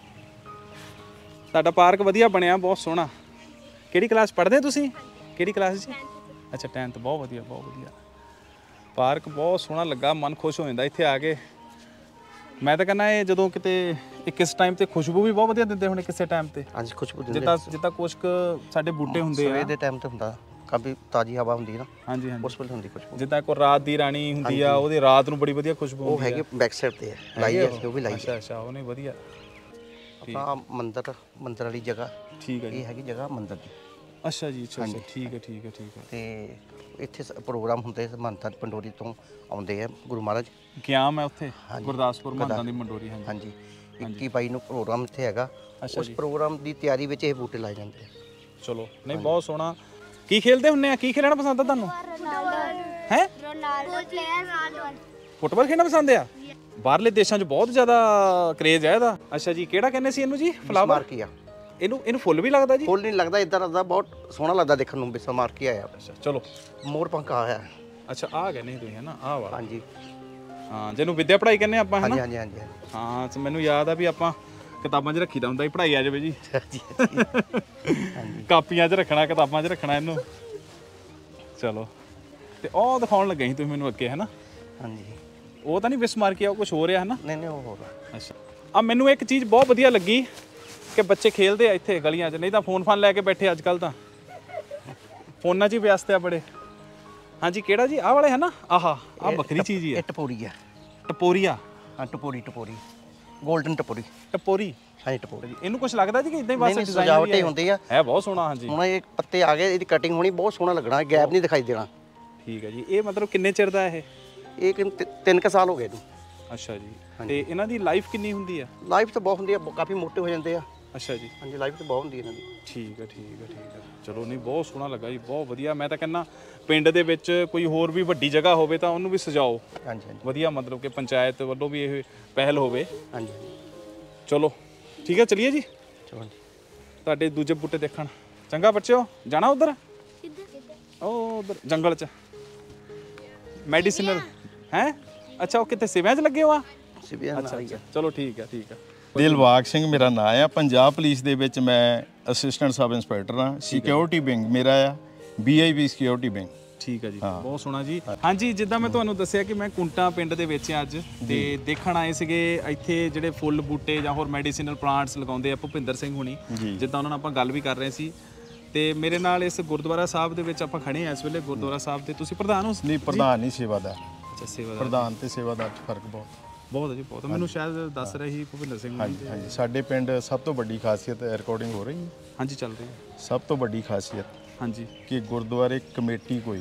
ਤੁਹਾਡਾ ਪਾਰਕ ਵਧੀਆ ਬਣਿਆ, ਬਹੁਤ ਸੋਹਣਾ। ਕਿਹੜੀ ਕਲਾਸ ਪੜ੍ਹਦੇ ਤੁਸੀਂ? ਕਿਹੜੀ ਕਲਾਸ 'ਚ? ਅੱਛਾ, 10th। ਬਹੁਤ ਵਧੀਆ ਬਹੁਤ ਵਧੀਆ। ਪਾਰਕ ਬਹੁਤ ਸੋਹਣਾ ਲੱਗਾ, ਮਨ ਖੁਸ਼ ਹੋ ਜਾਂਦਾ ਇੱਥੇ ਆ ਕੇ। ਮੈਂ ਤਾਂ ਕਹਿੰਦਾ ਇਹ ਜਦੋਂ ਕਿਤੇ ਕਿਸ ਟਾਈਮ ਤੇ ਖੁਸ਼ਬੂ ਵੀ ਬਹੁਤ ਵਧੀਆ ਦਿੰਦੇ ਹੋਣੇ ਕਿਸੇ ਟਾਈਮ ਤੇ। ਹਾਂਜੀ, ਖੁਸ਼ਬੂ ਦਿੰਦੇ। ਜਿੱਦਾਂ ਕੁਛ ਸਾਡੇ ਬੂਟੇ ਹੁੰਦੇ ਆ, ਸਵੇਰ ਦੇ ਟਾਈਮ ਤੇ ਹੁੰਦਾ, ਕਾਫੀ ਤਾਜ਼ੀ ਹਵਾ ਹੁੰਦੀ ਹੈ ਨਾ। ਹਾਂਜੀ ਹਾਂਜੀ। ਉਸ ਵੇਲੇ ਹੁੰਦੀ ਖੁਸ਼ਬੂ। ਜਿੱਦਾਂ ਕੋਈ ਰਾਤ ਦੀ ਰਾਣੀ ਹੁੰਦੀ ਆ, ਉਹਦੀ ਰਾਤ ਨੂੰ ਬੜੀ ਵਧੀਆ ਖੁਸ਼ਬੂ ਉਹ ਹੁੰਦੀ ਆ। ਹੈਗੇ ਬੈਕ ਸਾਈਡ ਤੇ ਲਾਈ ਹੈ, ਉਹ ਵੀ ਲਾਈ ਹੈ। ਅੱਛਾ ਅੱਛਾ, ਉਹਨੇ ਵਧੀਆ। ਆਪਣਾ ਮੰਦਰ ਵਾਲੀ ਜਗ੍ਹਾ। ਠੀਕ ਹੈ ਜੀ। ਇਹ ਹੈਗੀ ਜਗ੍ਹਾ ਮੰਦਰ ਦੀ। ਅੱਛਾ ਜੀ। ਅੱਛਾ ਅੱਛਾ, ਠੀਕ ਹੈ ਠੀਕ ਹੈ ਠੀਕ ਹੈ। ਤੇ ਇੱਥੇ ਪ੍ਰੋਗਰਾਮ ਹੁੰਦੇ, ਮਹੰਤਾਂ ਪੰਡੋਰੀ ਤੋਂ ਆਉਂਦੇ ਆ ਗੁਰੂ ਮਹਾਰਾਜ। ਗਿਆ ਮੈਂ ਉੱਥੇ ਗੁਰਦਾਸਪੁਰ ਮਹੰਤਾਂ ਦੀ ਮੰਡੋਰੀ। ਹਾਂਜੀ ਹਾਂਜੀ। 21-22 ਨੂੰ ਪ੍ਰੋਗਰਾਮ ਇੱਥੇ ਹੈਗਾ। ਉਸ ਪ੍ਰੋਗਰਾਮ ਦੀ ਤਿਆਰੀ ਵਿੱਚ ਇਹ ਬੂਟੇ ਲਾਏ ਜਾਂਦੇ ਆ। ਚਲੋ, ਨਹੀਂ ਬਹੁਤ ਸੋਹਣਾ। ਕੀ ਖੇਲਦੇ ਹੁੰਨੇ ਆ? ਕੀ ਖੇਲਣਾ ਪਸੰਦ ਆ ਤੁਹਾਨੂੰ? ਹੈ? ਫੁੱਟਬਾਲ ਖੇਡਣਾ ਪਸੰਦ ਆ? ਬਾਹਰਲੇ ਦੇਸ਼ਾਂ 'ਚ ਬਹੁਤ ਜ਼ਿਆਦਾ ਕਰੇਜ਼ ਹੈ ਇਹਦਾ। ਅੱਛਾ ਜੀ। ਕਿਹੜਾ ਕਹਿੰਦੇ ਸੀ ਇਹਨੂੰ ਜੀ? ਫਲਾਵਰ ਕੀ ਆ? ਇਹਨੂੰ ਫੁੱਲ ਵੀ ਲੱਗਦਾ ਜੀ? ਫੁੱਲ ਨਹੀਂ ਲੱਗਦਾ, ਇਦਾਂ ਦਾ ਬਹੁਤ ਸੋਹਣਾ ਲੱਗਦਾ ਦੇਖਣ ਨੂੰ। ਬਿਸਮਾਰ ਕੀ ਆਇਆ। ਅੱਛਾ, ਚਲੋ। ਮੋਰ ਪੰਖ ਆਇਆ। ਅੱਛਾ, ਆ ਗਏ ਨਹੀਂ ਤੁਸੀਂ, ਹੈ ਨਾ? ਆਹ ਵਾਲਾ। ਹਾਂਜੀ ਹਾਂ, ਜਿਹਨੂੰ ਵਿਦਿਆ ਪੜ੍ਹਾਈ ਕਹਿੰਦੇ ਆਪਾਂ, ਹੈ ਨਾ? ਹਾਂਜੀ ਹਾਂਜੀ। ਹਾਂ, ਮੈਨੂੰ ਯਾਦ ਆ ਵੀ ਆਪਾਂ ਕਿਤਾਬਾਂ 'ਚ ਰੱਖੀਦਾ ਹੁੰਦਾ ਸੀ, ਪੜ੍ਹਾਈ ਆ ਜਾਵੇ ਜੀ। ਕਾਪੀਆਂ 'ਚ ਰੱਖਣਾ, ਕਿਤਾਬਾਂ 'ਚ ਰੱਖਣਾ ਇਹਨੂੰ। ਚਲੋ, ਤੇ ਉਹ ਦਿਖਾਉਣ ਲੱਗੇ ਸੀ ਤੁਸੀਂ ਮੈਨੂੰ ਅੱਗੇ, ਹੈ ਨਾ? ਹਾਂਜੀ। ਉਹ ਤਾਂ ਨਹੀਂ ਬਿਸਮਾਰ ਕੀ ਆ, ਉਹ ਕੁਝ ਹੋ ਰਿਹਾ, ਹੈ ਨਾ? ਨਹੀਂ ਉਹ ਹੋਰ। ਅੱਛਾ। ਆ ਮੈਨੂੰ ਇੱਕ ਚੀਜ਼ ਬਹੁਤ ਵਧੀਆ ਲੱਗੀ ਕਿ ਬੱਚੇ ਖੇਲਦੇ ਆ ਇੱਥੇ ਗਲੀਆਂ 'ਚ, ਨਹੀਂ ਤਾਂ ਫੋਨ ਲੈ ਕੇ ਬੈਠੇ ਅੱਜ ਕੱਲ੍ਹ ਤਾਂ ਫੋਨਾਂ 'ਚ ਹੀ ਵਿਅਸਤ ਆ ਬੜੇ। ਹਾਂਜੀ, ਕਿਹੜਾ ਜੀ? ਆਹ ਵਾਲੇ, ਹੈ ਨਾ? ਆਹ ਵੱਖਰੀ ਚੀਜ਼ ਹੀ ਹੈ। ਟਪੋਰੀ ਆ। ਟਪੋਰੀਆ? ਹਾਂ, ਟਪੋਰੀ ਗੋਲਡਨ ਟਪੋਰੀ। ਟਪੋਰੀ? ਹਾਂਜੀ, ਟਪੋਰੀ। ਇਹਨੂੰ ਕੁਝ ਲੱਗਦਾ ਜੀ ਕਿ ਇਦਾਂ ਹੀ ਬਸ ਡਿਜ਼ਾਈਨ ਸਜਾਵਟ ਹੀ ਹੁੰਦੀ ਆ। ਹੈ ਬਹੁਤ ਸੋਹਣਾ। ਹਾਂਜੀ, ਹੁਣ ਇਹ ਪੱਤੇ ਆ ਗਏ, ਇਹਦੀ ਕਟਿੰਗ ਹੋਣੀ, ਬਹੁਤ ਸੋਹਣਾ ਲੱਗਣਾ, ਗੈਪ ਨਹੀਂ ਦਿਖਾਈ ਦੇਣਾ। ਠੀਕ ਹੈ ਜੀ। ਇਹ ਮਤਲਬ ਕਿੰਨੇ ਚਿਰ ਦਾ ਇਹ? 3 ਸਾਲ ਹੋ ਗਏ ਇਹਨੂੰ। ਅੱਛਾ ਜੀ। ਤੇ ਇਹਨਾਂ ਦੀ ਲਾਈਫ ਕਿੰਨੀ ਹੁੰਦੀ ਆ? ਲਾਈਫ ਤਾਂ ਬਹੁਤ ਹੁੰਦੀ ਆ, ਕਾਫੀ ਮੋਟੇ ਹੋ ਜਾਂਦੇ ਆ। ਅੱਛਾ ਜੀ। ਹਾਂਜੀ, ਲਾਈਫ ਤਾਂ ਬਹੁਤ ਹੁੰਦੀ ਇਹਨਾਂ ਦੀ। ਠੀਕ ਹੈ ਠੀਕ ਹੈ ਠੀਕ ਹੈ। ਚਲੋ, ਨਹੀਂ ਬਹੁਤ ਸੋਹਣਾ ਲੱਗਾ ਜੀ, ਬਹੁਤ ਵਧੀਆ। ਮੈਂ ਤਾਂ ਕਹਿੰਦਾ ਪਿੰਡ ਦੇ ਵਿੱਚ ਕੋਈ ਹੋਰ ਵੀ ਵੱਡੀ ਜਗ੍ਹਾ ਹੋਵੇ ਤਾਂ ਉਹਨੂੰ ਵੀ ਸਜਾਓ। ਹਾਂਜੀ ਹਾਂਜੀ। ਵਧੀਆ, ਮਤਲਬ ਕਿ ਪੰਚਾਇਤ ਵੱਲੋਂ ਵੀ ਇਹ ਪਹਿਲ ਹੋਵੇ। ਹਾਂਜੀ। ਚਲੋ ਠੀਕ ਹੈ, ਚਲਿਏ ਜੀ ਚਲੋ ਤੁਹਾਡੇ ਦੂਜੇ ਬੂਟੇ ਦੇਖਣ। ਚੰਗਾ ਬੱਚਿਓ, ਜਾਣਾ ਉਧਰ ਕਿੱਧਰ ਉਹ ਉਧਰ ਜੰਗਲ 'ਚ ਮੈਡੀਸਿਨਲ ਹੈ। ਅੱਛਾ, ਉਹ ਕਿਤੇ ਸਿਵਿਆਂ 'ਚ ਲੱਗੇ ਹੋ ਆ? ਸਿਵਿਆਂ ਅੱਛਾ ਅੱਛਾ, ਚਲੋ ਠੀਕ ਹੈ ਠੀਕ ਹੈ। ਦਿਲਬਾਗ ਸਿੰਘ ਮੇਰਾ ਨਾਂ ਆ। ਪੰਜਾਬ ਪੁਲਿਸ ਦੇ ਵਿੱਚ ਮੈਂ ਅਸਿਸਟੈਂਟ ਸਬ ਇੰਸਪੈਕਟਰ ਹਾਂ। ਸਿਕਿਉਰਿਟੀ ਵਿੰਗ ਮੇਰਾ ਆ, BIB ਸਿਕਿਉਰਿਟੀ ਵਿੰਗ। ਠੀਕ ਹੈ ਜੀ, ਬਹੁਤ ਸੋਹਣਾ ਜੀ। ਹਾਂਜੀ, ਜਿੱਦਾਂ ਮੈਂ ਤੁਹਾਨੂੰ ਦੱਸਿਆ ਕਿ ਮੈਂ ਕੁੰਟਾ ਪਿੰਡ ਦੇ ਵਿੱਚ ਹਾਂ ਅੱਜ, ਤੇ ਦੇਖਣ ਆਏ ਸੀਗੇ ਇੱਥੇ ਜਿਹੜੇ ਫੁੱਲ ਬੂਟੇ ਜਾਂ ਹੋਰ ਮੈਡੀਸਿਨਲ ਪਲਾਂਟਸ ਲਗਾਉਂਦੇ ਆ ਭੁਪਿੰਦਰ ਸਿੰਘ ਹੁਣੀ, ਜਿੱਦਾਂ ਉਹਨਾਂ ਨਾਲ ਆਪਾਂ ਗੱਲ ਵੀ ਕਰ ਰਹੇ ਸੀ। ਤੇ ਮੇਰੇ ਨਾਲ ਇਸ ਗੁਰਦੁਆਰਾ ਸਾਹਿਬ ਦੇ ਵਿੱਚ ਆਪਾਂ ਖੜੇ ਆ ਇਸ ਵੇਲੇ। ਗੁਰਦੁਆਰਾ ਸਾਹਿਬ ਤੇ ਤੁਸੀਂ ਪ੍ਰਧਾਨ ਹੋ? ਨਹੀਂ, ਪ੍ਰਧਾਨ ਨਹੀਂ, ਸੇਵਾਦਾਰ। ਅੱਛਾ, ਸੇਵਾਦਾਰ। ਪ੍ਰਧਾਨ ਤੇ ਸੇਵਾਦਾਰ 'ਚ ਫਰਕ ਬਹੁਤ ਹੈ ਜੀ, ਬਹੁਤ। ਮੈਨੂੰ ਸ਼ਾਇਦ ਦੱਸ ਰਹੇ ਸੀ ਭੁਪਿੰਦਰ ਸਿੰਘ ਹੁਣੀ। ਹਾਂਜੀ। ਸਾਡੇ ਪਿੰਡ ਸਭ ਤੋਂ ਵੱਡੀ ਖਾਸੀਅਤ, ਰਿਕਾਰਡਿੰਗ ਹੋ ਰਹੀ ਹੈ? ਹਾਂਜੀ, ਚੱਲ ਰਹੀ ਹੈ। ਸਭ ਤੋਂ ਵੱਡੀ ਖਾਸੀਅਤ ਹਾਂਜੀ, ਕਿ ਗੁਰਦੁਆਰੇ ਕਮੇਟੀ ਕੋਈ,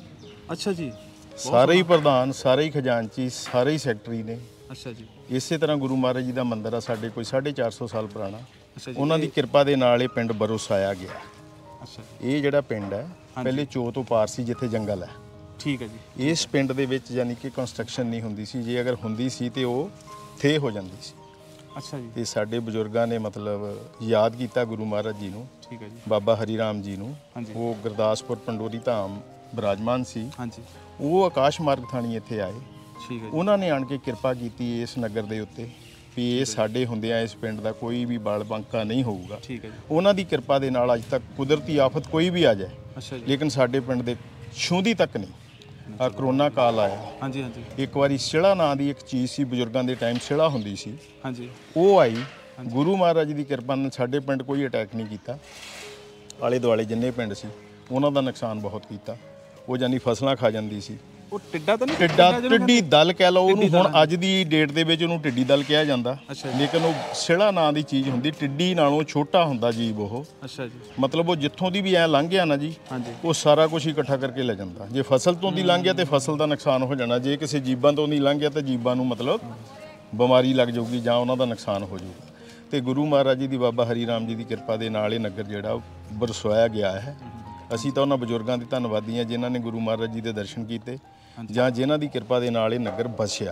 ਅੱਛਾ ਜੀ, ਸਾਰੇ ਹੀ ਪ੍ਰਧਾਨ, ਸਾਰੇ ਹੀ ਖਜ਼ਾਨਚੀ, ਸਾਰੇ ਹੀ ਸੈਕਟਰੀ ਨੇ। ਅੱਛਾ ਜੀ, ਇਸੇ ਤਰ੍ਹਾਂ ਗੁਰੂ ਮਹਾਰਾਜ ਜੀ ਦਾ ਮੰਦਿਰ ਆ ਸਾਡੇ ਕੋਈ 450 ਸਾਲ ਪੁਰਾਣਾ। ਅੱਛਾ ਜੀ, ਉਹਨਾਂ ਦੀ ਕਿਰਪਾ ਦੇ ਨਾਲ ਇਹ ਪਿੰਡ ਬਰੋਸਾਇਆ ਗਿਆ। ਅੱਛਾ ਜੀ, ਇਹ ਜਿਹੜਾ ਪਿੰਡ ਹੈ ਪਹਿਲੇ ਚੋ ਤੋਂ ਪਾਰ ਸੀ, ਜਿੱਥੇ ਜੰਗਲ ਹੈ। ਠੀਕ ਹੈ ਜੀ। ਇਸ ਪਿੰਡ ਦੇ ਵਿੱਚ ਯਾਨੀ ਕਿ ਕੰਸਟਰਕਸ਼ਨ ਨਹੀਂ ਹੁੰਦੀ ਸੀ, ਜੇ ਅਗਰ ਹੁੰਦੀ ਸੀ ਤੇ ਉਹ ਥੇ ਹੋ ਜਾਂਦੀ ਸੀ। ਅੱਛਾ ਜੀ, ਤੇ ਸਾਡੇ ਬਜ਼ੁਰਗਾਂ ਨੇ ਮਤਲਬ ਯਾਦ ਕੀਤਾ ਗੁਰੂ ਮਹਾਰਾਜ ਜੀ ਨੂੰ, ਠੀਕ ਹੈ ਜੀ। ਬਾਬਾ ਹਰੀ ਰਾਮ ਜੀ ਨੂੰ। ਹਾਂਜੀ। ਉਹ ਗੁਰਦਾਸਪੁਰ ਪੰਡੋਰੀ ਧਾਮ ਬਿਰਾਜਮਾਨ ਸੀ। ਹਾਂਜੀ, ਉਹ ਆਕਾਸ਼ ਮਾਰਗ ਥਾਣੀ ਇੱਥੇ ਆਏ। ਠੀਕ ਹੈ ਜੀ। ਉਹਨਾਂ ਨੇ ਆਣ ਕੇ ਕਿਰਪਾ ਕੀਤੀ ਇਸ ਨਗਰ ਦੇ ਉੱਤੇ ਵੀ ਇਹ ਸਾਡੇ ਹੁੰਦਿਆਂ ਇਸ ਪਿੰਡ ਦਾ ਕੋਈ ਵੀ ਬਲ ਬੰਕਾ ਨਹੀਂ ਹੋਊਗਾ। ਠੀਕ ਹੈ ਜੀ। ਉਹਨਾਂ ਦੀ ਕਿਰਪਾ ਦੇ ਨਾਲ ਅੱਜ ਤੱਕ ਕੁਦਰਤੀ ਆਫਤ ਕੋਈ ਵੀ ਆ ਜਾਏ, ਅੱਛਾ ਜੀ, ਲੇਕਿਨ ਸਾਡੇ ਪਿੰਡ ਦੇ ਛੂੰਹਦੀ ਤੱਕ ਨਹੀਂ। ਆ ਕਰੋਨਾ ਕਾਲ ਆਇਆ, ਹਾਂਜੀ ਹਾਂਜੀ ਇੱਕ ਵਾਰੀ ਸਿਹੜਾ ਨਾਂ ਦੀ ਇੱਕ ਚੀਜ਼ ਸੀ, ਬਜ਼ੁਰਗਾਂ ਦੇ ਟਾਈਮ ਸਿਹੜਾ ਹੁੰਦੀ ਸੀ, ਹਾਂਜੀ, ਉਹ ਆਈ। ਗੁਰੂ ਮਹਾਰਾਜ ਦੀ ਕਿਰਪਾ ਨਾਲ ਸਾਡੇ ਪਿੰਡ ਕੋਈ ਅਟੈਕ ਨਹੀਂ ਕੀਤਾ। ਆਲੇ ਦੁਆਲੇ ਜਿੰਨੇ ਪਿੰਡ ਸੀ ਉਹਨਾਂ ਦਾ ਨੁਕਸਾਨ ਬਹੁਤ ਕੀਤਾ। ਉਹ ਜਾਨੀ ਫਸਲਾਂ ਖਾ ਜਾਂਦੀ ਸੀ। ਉਹ ਟਿੱਡਾ ਤਾਂ ਨਹੀਂ? ਟਿੱਡੀ ਦਲ ਕਹਿ ਲਓ ਉਹਨੂੰ, ਹੁਣ ਅੱਜ ਦੀ ਡੇਟ ਦੇ ਵਿੱਚ ਉਹਨੂੰ ਟਿੱਡੀ ਦਲ ਕਿਹਾ ਜਾਂਦਾ, ਲੇਕਿਨ ਉਹ ਸਿਹੜਾ ਨਾਂ ਦੀ ਚੀਜ਼ ਹੁੰਦੀ, ਟਿੱਡੀ ਨਾਲੋਂ ਛੋਟਾ ਹੁੰਦਾ ਜੀਵ ਉਹ। ਅੱਛਾ ਜੀ, ਮਤਲਬ ਉਹ ਜਿੱਥੋਂ ਦੀ ਵੀ ਐ ਲੰਘ ਗਿਆ ਨਾ ਜੀ, ਹਾਂਜੀ, ਉਹ ਸਾਰਾ ਕੁਝ ਹੀ ਇਕੱਠਾ ਕਰਕੇ ਲੈ ਜਾਂਦਾ। ਜੇ ਫਸਲ ਤੋਂ ਦੀ ਲੰਘ ਗਿਆ ਤੇ ਫਸਲ ਦਾ ਨੁਕਸਾਨ ਹੋ ਜਾਣਾ, ਜੇ ਕਿਸੇ ਜੀਬਾਂ ਤੋਂ ਨਹੀਂ ਲੰਘ ਗਿਆ ਤਾਂ ਜੀਬਾਂ ਨੂੰ ਮਤਲਬ ਬਿਮਾਰੀ ਲੱਗ ਜਾਊਗੀ ਜਾਂ ਉਹਨਾਂ ਦਾ ਨੁਕਸਾਨ ਹੋ ਜਾਊਗਾ। ਤੇ ਗੁਰੂ ਮਹਾਰਾਜ ਜੀ ਦੀ, ਬਾਬਾ ਹਰੀ ਰਾਮ ਜੀ ਦੀ ਕਿਰਪਾ ਦੇ ਨਾਲ ਇਹ ਨਗਰ ਜਿਹੜਾ ਉਹ ਬਰਸਵਾਇਆ ਗਿਆ ਹੈ। ਅਸੀਂ ਤਾਂ ਉਹਨਾਂ ਬਜ਼ੁਰਗਾਂ ਦੇ ਧੰਨਵਾਦੀ ਹਾਂ ਜਿਨ੍ਹਾਂ ਨੇ ਗੁਰੂ ਮਹਾਰਾਜ ਜੀ ਦੇ ਦਰਸ਼ਨ ਕੀਤੇ ਜਾਂ ਜਿਨ੍ਹਾਂ ਦੀ ਕਿਰਪਾ ਦੇ ਨਾਲ ਇਹ ਨਗਰ ਬਸਿਆ।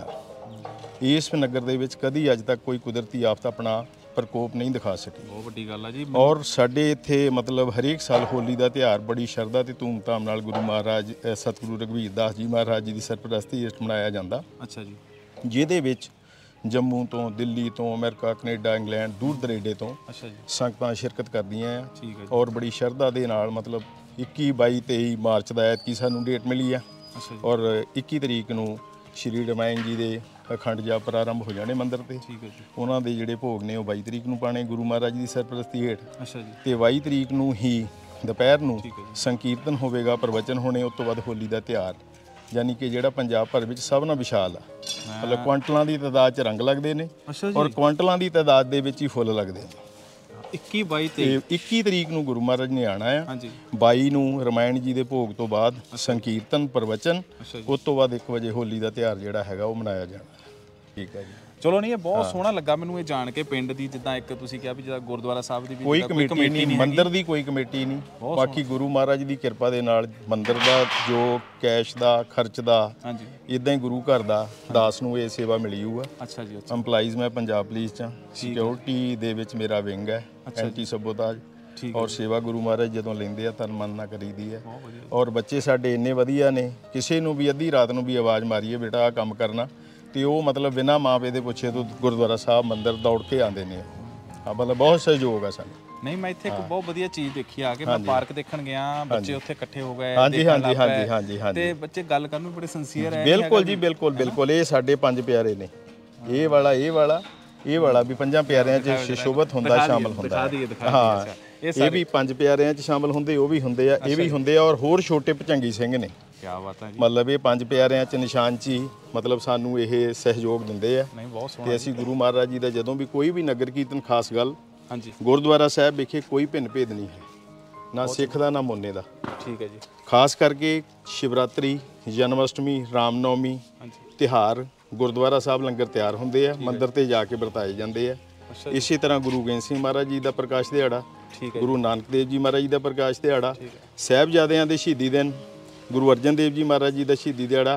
ਇਸ ਨਗਰ ਦੇ ਵਿੱਚ ਕਦੀ ਅੱਜ ਤੱਕ ਕੋਈ ਕੁਦਰਤੀ ਆਫਤ ਆਪਣਾ ਪ੍ਰਕੋਪ ਨਹੀਂ ਦਿਖਾ ਸਕੀ। ਬਹੁਤ ਵੱਡੀ ਗੱਲ ਆ ਜੀ। ਔਰ ਸਾਡੇ ਇੱਥੇ ਮਤਲਬ ਹਰੇਕ ਸਾਲ ਹੋਲੀ ਦਾ ਤਿਉਹਾਰ ਬੜੀ ਸ਼ਰਧਾ ਤੇ ਧੂਮਧਾਮ ਨਾਲ ਗੁਰੂ ਮਹਾਰਾਜ ਸਤਿਗੁਰੂ ਰਘਬੀਰ ਦਾਸ ਜੀ ਮਹਾਰਾਜ ਜੀ ਦੀ ਸਰਪ੍ਰਸਤੀ ਹੇਠ ਮਨਾਇਆ ਜਾਂਦਾ, ਅੱਛਾ ਜੀ, ਜਿਹਦੇ ਵਿੱਚ ਜੰਮੂ ਤੋਂ, ਦਿੱਲੀ ਤੋਂ, ਅਮਰੀਕਾ, ਕੈਨੇਡਾ, ਇੰਗਲੈਂਡ, ਦੂਰ ਦਰੇਡੇ ਤੋਂ ਅੱਛਾ ਜੀ, ਸੰਗਤਾਂ ਸ਼ਿਰਕਤ ਕਰਦੀਆਂ ਆ। ਠੀਕ ਹੈ ਜੀ, ਔਰ ਬੜੀ ਸ਼ਰਧਾ ਦੇ ਨਾਲ ਮਤਲਬ 21, 22, 23 ਮਾਰਚ ਦਾ ਐਤਕੀ ਸਾਨੂੰ ਡੇਟ ਮਿਲੀ ਆ। ਅੱਛਾ ਜੀ, ਔਰ 21 ਤਰੀਕ ਨੂੰ ਸ਼੍ਰੀ ਰਮਾਇਣ ਜੀ ਦੇ ਅਖੰਡ ਜਾਪ ਪ੍ਰਾਰੰਭ ਹੋ ਜਾਣੇ ਮੰਦਿਰ ਤੇ। ਠੀਕ ਹੈ ਜੀ, ਉਹਨਾਂ ਦੇ ਜਿਹੜੇ ਭੋਗ ਨੇ ਉਹ 22 ਤਰੀਕ ਨੂੰ ਪਾਣੇ ਗੁਰੂ ਮਹਾਰਾਜ ਦੀ ਸਰਪ੍ਰਸਤੀ ਹੇਠ। ਅੱਛਾ ਜੀ, ਤੇ 22 ਤਰੀਕ ਨੂੰ ਹੀ ਦੁਪਹਿਰ ਨੂੰ ਠੀਕ ਹੈ ਜੀ, ਸੰਕੀਰਤਨ ਹੋਵੇਗਾ, ਪ੍ਰਵਚਨ ਹੋਣੇ। ਉਸ ਤੋਂ ਬਾਅਦ ਹੋਲੀ ਦਾ ਤਿਉਹਾਰ, ਯਾਨੀ ਕਿ ਜਿਹੜਾ ਪੰਜਾਬ ਭਰ ਵਿੱਚ ਸਭ ਨਾਲੋਂ ਵਿਸ਼ਾਲ ਆ। ਮਤਲਬ ਕੁਆਂਟਲਾਂ ਦੀ ਤਾਦਾਦ 'ਚ ਰੰਗ ਲੱਗਦੇ ਨੇ ਅੱਛਾ ਔਰ ਜੀ। ਕੁਆਂਟਲਾਂ ਦੀ ਤਾਦਾਦ ਦੇ ਵਿੱਚ ਹੀ ਫੁੱਲ ਲੱਗਦੇ ਨੇ। 21, 22 ਤੇ 23 21 ਤਰੀਕ ਨੂੰ ਗੁਰੂ ਮਹਾਰਾਜ ਨੇ ਆਣਾ ਆ। ਹਾਂਜੀ, 22 ਨੂੰ ਰਮਾਇਣ ਜੀ ਦੇ ਭੋਗ ਤੋਂ ਬਾਅਦ ਸੰਕੀਰਤਨ, ਪ੍ਰਵਚਨ, ਅੱਛਾ ਜੀ। ਉਸ ਤੋਂ ਬਾਅਦ 1 ਵਜੇ ਹੋਲੀ ਦਾ ਤਿਉਹਾਰ ਜਿਹੜਾ ਹੈਗਾ ਉਹ ਮਨਾਇਆ ਜਾਣਾ। ਠੀਕ ਹੈ ਜੀ। ਚਲੋ ਨਹੀਂ, ਇਹ ਬਹੁਤ ਸੋਹਣਾ ਲੱਗਾ ਮੈਨੂੰ ਇਹ ਜਾਣ ਕੇ ਪਿੰਡ ਦੀ, ਜਿੱਦਾਂ ਇੱਕ ਤੁਸੀਂ ਕਿਹਾ ਵੀ ਜਿੱਦਾਂ ਗੁਰਦੁਆਰਾ ਸਾਹਿਬ ਦੀ ਵੀ ਕੋਈ ਜਿੱਦਾਂ ਕਮੇਟੀ ਨਹੀਂ, ਹੈਗੀ। ਮੰਦਿਰ ਦੀ ਕੋਈ ਕਮੇਟੀ ਨਹੀਂ। ਬਾਕੀ ਗੁਰੂ ਮਹਾਰਾਜ ਦੀ ਕਿਰਪਾ ਦੇ ਨਾਲ ਮੰਦਿਰ ਦਾ ਜੋ ਕੈਸ਼ ਦਾ ਖਰਚ ਦਾ, ਹਾਂਜੀ, ਇਦਾਂ ਹੀ ਗੁਰੂ ਘਰ ਦਾ ਦਾਸ ਨੂੰ ਇਹ ਸੇਵਾ ਮਿਲੀ ਹੋਊ ਆ। ਅੱਛਾ ਜੀ, ਅੱਛਾ, EMPLOYEES ਮੈਂ ਪੰਜਾਬ ਪੁਲਿਸ 'ਚ ਸਿਕਿਉਰਿਟੀ ਦੇ ਵਿੱਚ ਮੇਰਾ ਵਿੰਗ ਹੈ, ਐਂਟੀ ਸਬੋਤਾਜ। ਠੀਕ ਔਰ ਸੇਵਾ ਗੁਰੂ ਮਹਾਰਾਜ ਜਦੋਂ ਲੈਂਦੇ ਆ ਤਨ ਮਨ ਨਾਲ ਕਰੀਦੀ ਹੈ। ਬਹੁਤ ਵਧੀਆ। ਔਰ ਬੱਚੇ ਸਾਡੇ ਇੰਨੇ ਵਧੀਆ ਨੇ, ਕਿਸੇ ਨੂੰ ਵੀ ਅੱਧੀ ਰਾਤ ਨੂੰ ਵੀ ਆਵਾਜ਼ ਮਾਰੀਏ ਬੇਟਾ ਆਹ ਕੰਮ ਕਰਨਾ, ਤੇ ਉਹ ਮਤਲਬ ਬਿਨਾਂ ਮਾਂ ਪਿਓ ਦੇ ਪੁੱਛੇ ਤੋਂ ਗੁਰਦੁਆਰਾ ਸਾਹਿਬ ਮੰਦਿਰ ਦੌੜ ਕੇ ਆਉਂਦੇ ਨੇ। ਮਤਲਬ ਬਹੁਤ ਸਹਿਯੋਗ ਆ ਸਾਨੂੰ। ਨਹੀਂ, ਮੈਂ ਇੱਥੇ ਇੱਕ ਬਹੁਤ ਵਧੀਆ ਚੀਜ਼ ਦੇਖੀ ਆ ਕੇ, ਮੈਂ ਪਾਰਕ ਦੇਖਣ ਗਿਆ, ਬੱਚੇ ਉੱਥੇ ਇਕੱਠੇ ਹੋ ਗਏ, ਹਾਂਜੀ ਦੇਖਣ ਹਾਂਜੀ ਲੱਗ ਪਏ, ਹਾਂਜੀ ਹਾਂਜੀ ਹਾਂਜੀ ਤੇ ਬੱਚੇ ਗੱਲ ਕਰਨ ਨੂੰ ਬੜੇ ਸਿੰਸੀਅਰ ਹੈ। ਬਿਲਕੁਲ ਜੀ, ਬਿਲਕੁਲ ਬਿਲਕੁਲ। ਇਹ ਸਾਡੇ 5 ਪਿਆਰੇ ਨੇ, ਇਹ ਵਾਲਾ, ਇਹ ਵਾਲਾ, ਇਹ ਵਾਲਾ ਵੀ 5 ਪਿਆਰਿਆਂ 'ਚ ਸ਼ਿਸ਼ੋਭਤ ਹੁੰਦਾ, ਸ਼ਾਮਲ ਹੁੰਦਾ। ਹਾਂ, ਇਹ ਵੀ 5 ਪਿਆਰਿਆਂ 'ਚ ਸ਼ਾਮਲ ਹੁੰਦੇ, ਉਹ ਵੀ ਹੁੰਦੇ ਆ, ਇਹ ਵੀ ਹੁੰਦੇ ਆ। ਔਰ ਹੋਰ ਛੋਟੇ ਭਚੰਗੀ ਸਿੰਘ ਨੇ। ਕੀ ਬਾਤ ਹੈ ਜੀ। ਮਤਲਬ ਇਹ 5 ਪਿਆਰਿਆਂ 'ਚ ਨਿਸ਼ਾਨ 'ਚ ਹੀ ਮਤਲਬ ਸਾਨੂੰ ਇਹ ਸਹਿਯੋਗ ਦਿੰਦੇ ਆ। ਨਹੀਂ, ਬਹੁਤ ਸੋਹਣਾ। ਤੇ ਅਸੀਂ ਗੁਰੂ ਮਹਾਰਾਜ ਜੀ ਦਾ ਜਦੋਂ ਵੀ ਕੋਈ ਵੀ ਨਗਰ ਕੀਰਤਨ, ਖਾਸ ਗੱਲ ਹਾਂਜੀ, ਗੁਰਦੁਆਰਾ ਸਾਹਿਬ ਵਿਖੇ ਕੋਈ ਭਿੰਨ ਭੇਦ ਨਹੀਂ ਹੈ, ਨਾ ਸਿੱਖ ਦਾ ਨਾ ਮੋਨੇ ਦਾ। ਠੀਕ ਹੈ ਜੀ, ਖਾਸ ਕਰਕੇ ਸ਼ਿਵਰਾਤਰੀ, ਜਨਮ ਅਸ਼ਟਮੀ, ਰਾਮਨੌਮੀ ਹਾਂਜੀ, ਤਿਉਹਾਰ ਗੁਰਦੁਆਰਾ ਸਾਹਿਬ ਲੰਗਰ ਤਿਆਰ ਹੁੰਦੇ ਆ, ਮੰਦਿਰ ਤੇ ਜਾ ਕੇ ਵਰਤਾਏ ਜਾਂਦੇ ਆ। ਅੱਛਾ, ਇਸੇ ਤਰ੍ਹਾਂ ਗੁਰੂ ਗੋਬਿੰਦ ਸਿੰਘ ਮਹਾਰਾਜ ਜੀ ਦਾ ਪ੍ਰਕਾਸ਼ ਦਿਹਾੜਾ, ਠੀਕ ਹੈ, ਗੁਰੂ ਨਾਨਕ ਦੇਵ ਜੀ ਮਹਾਰਾਜ ਜੀ ਦਾ ਪ੍ਰਕਾਸ਼ ਦਿਹਾੜਾ, ਸਾਹਿਬਜ਼ਾਦਿਆਂ ਦੇ ਸ਼ਹੀਦੀ ਦਿਨ, ਗੁਰੂ ਅਰਜਨ ਦੇਵ ਜੀ ਮਹਾਰਾਜ ਜੀ ਦਾ ਸ਼ਹੀਦੀ ਦਿਹਾੜਾ,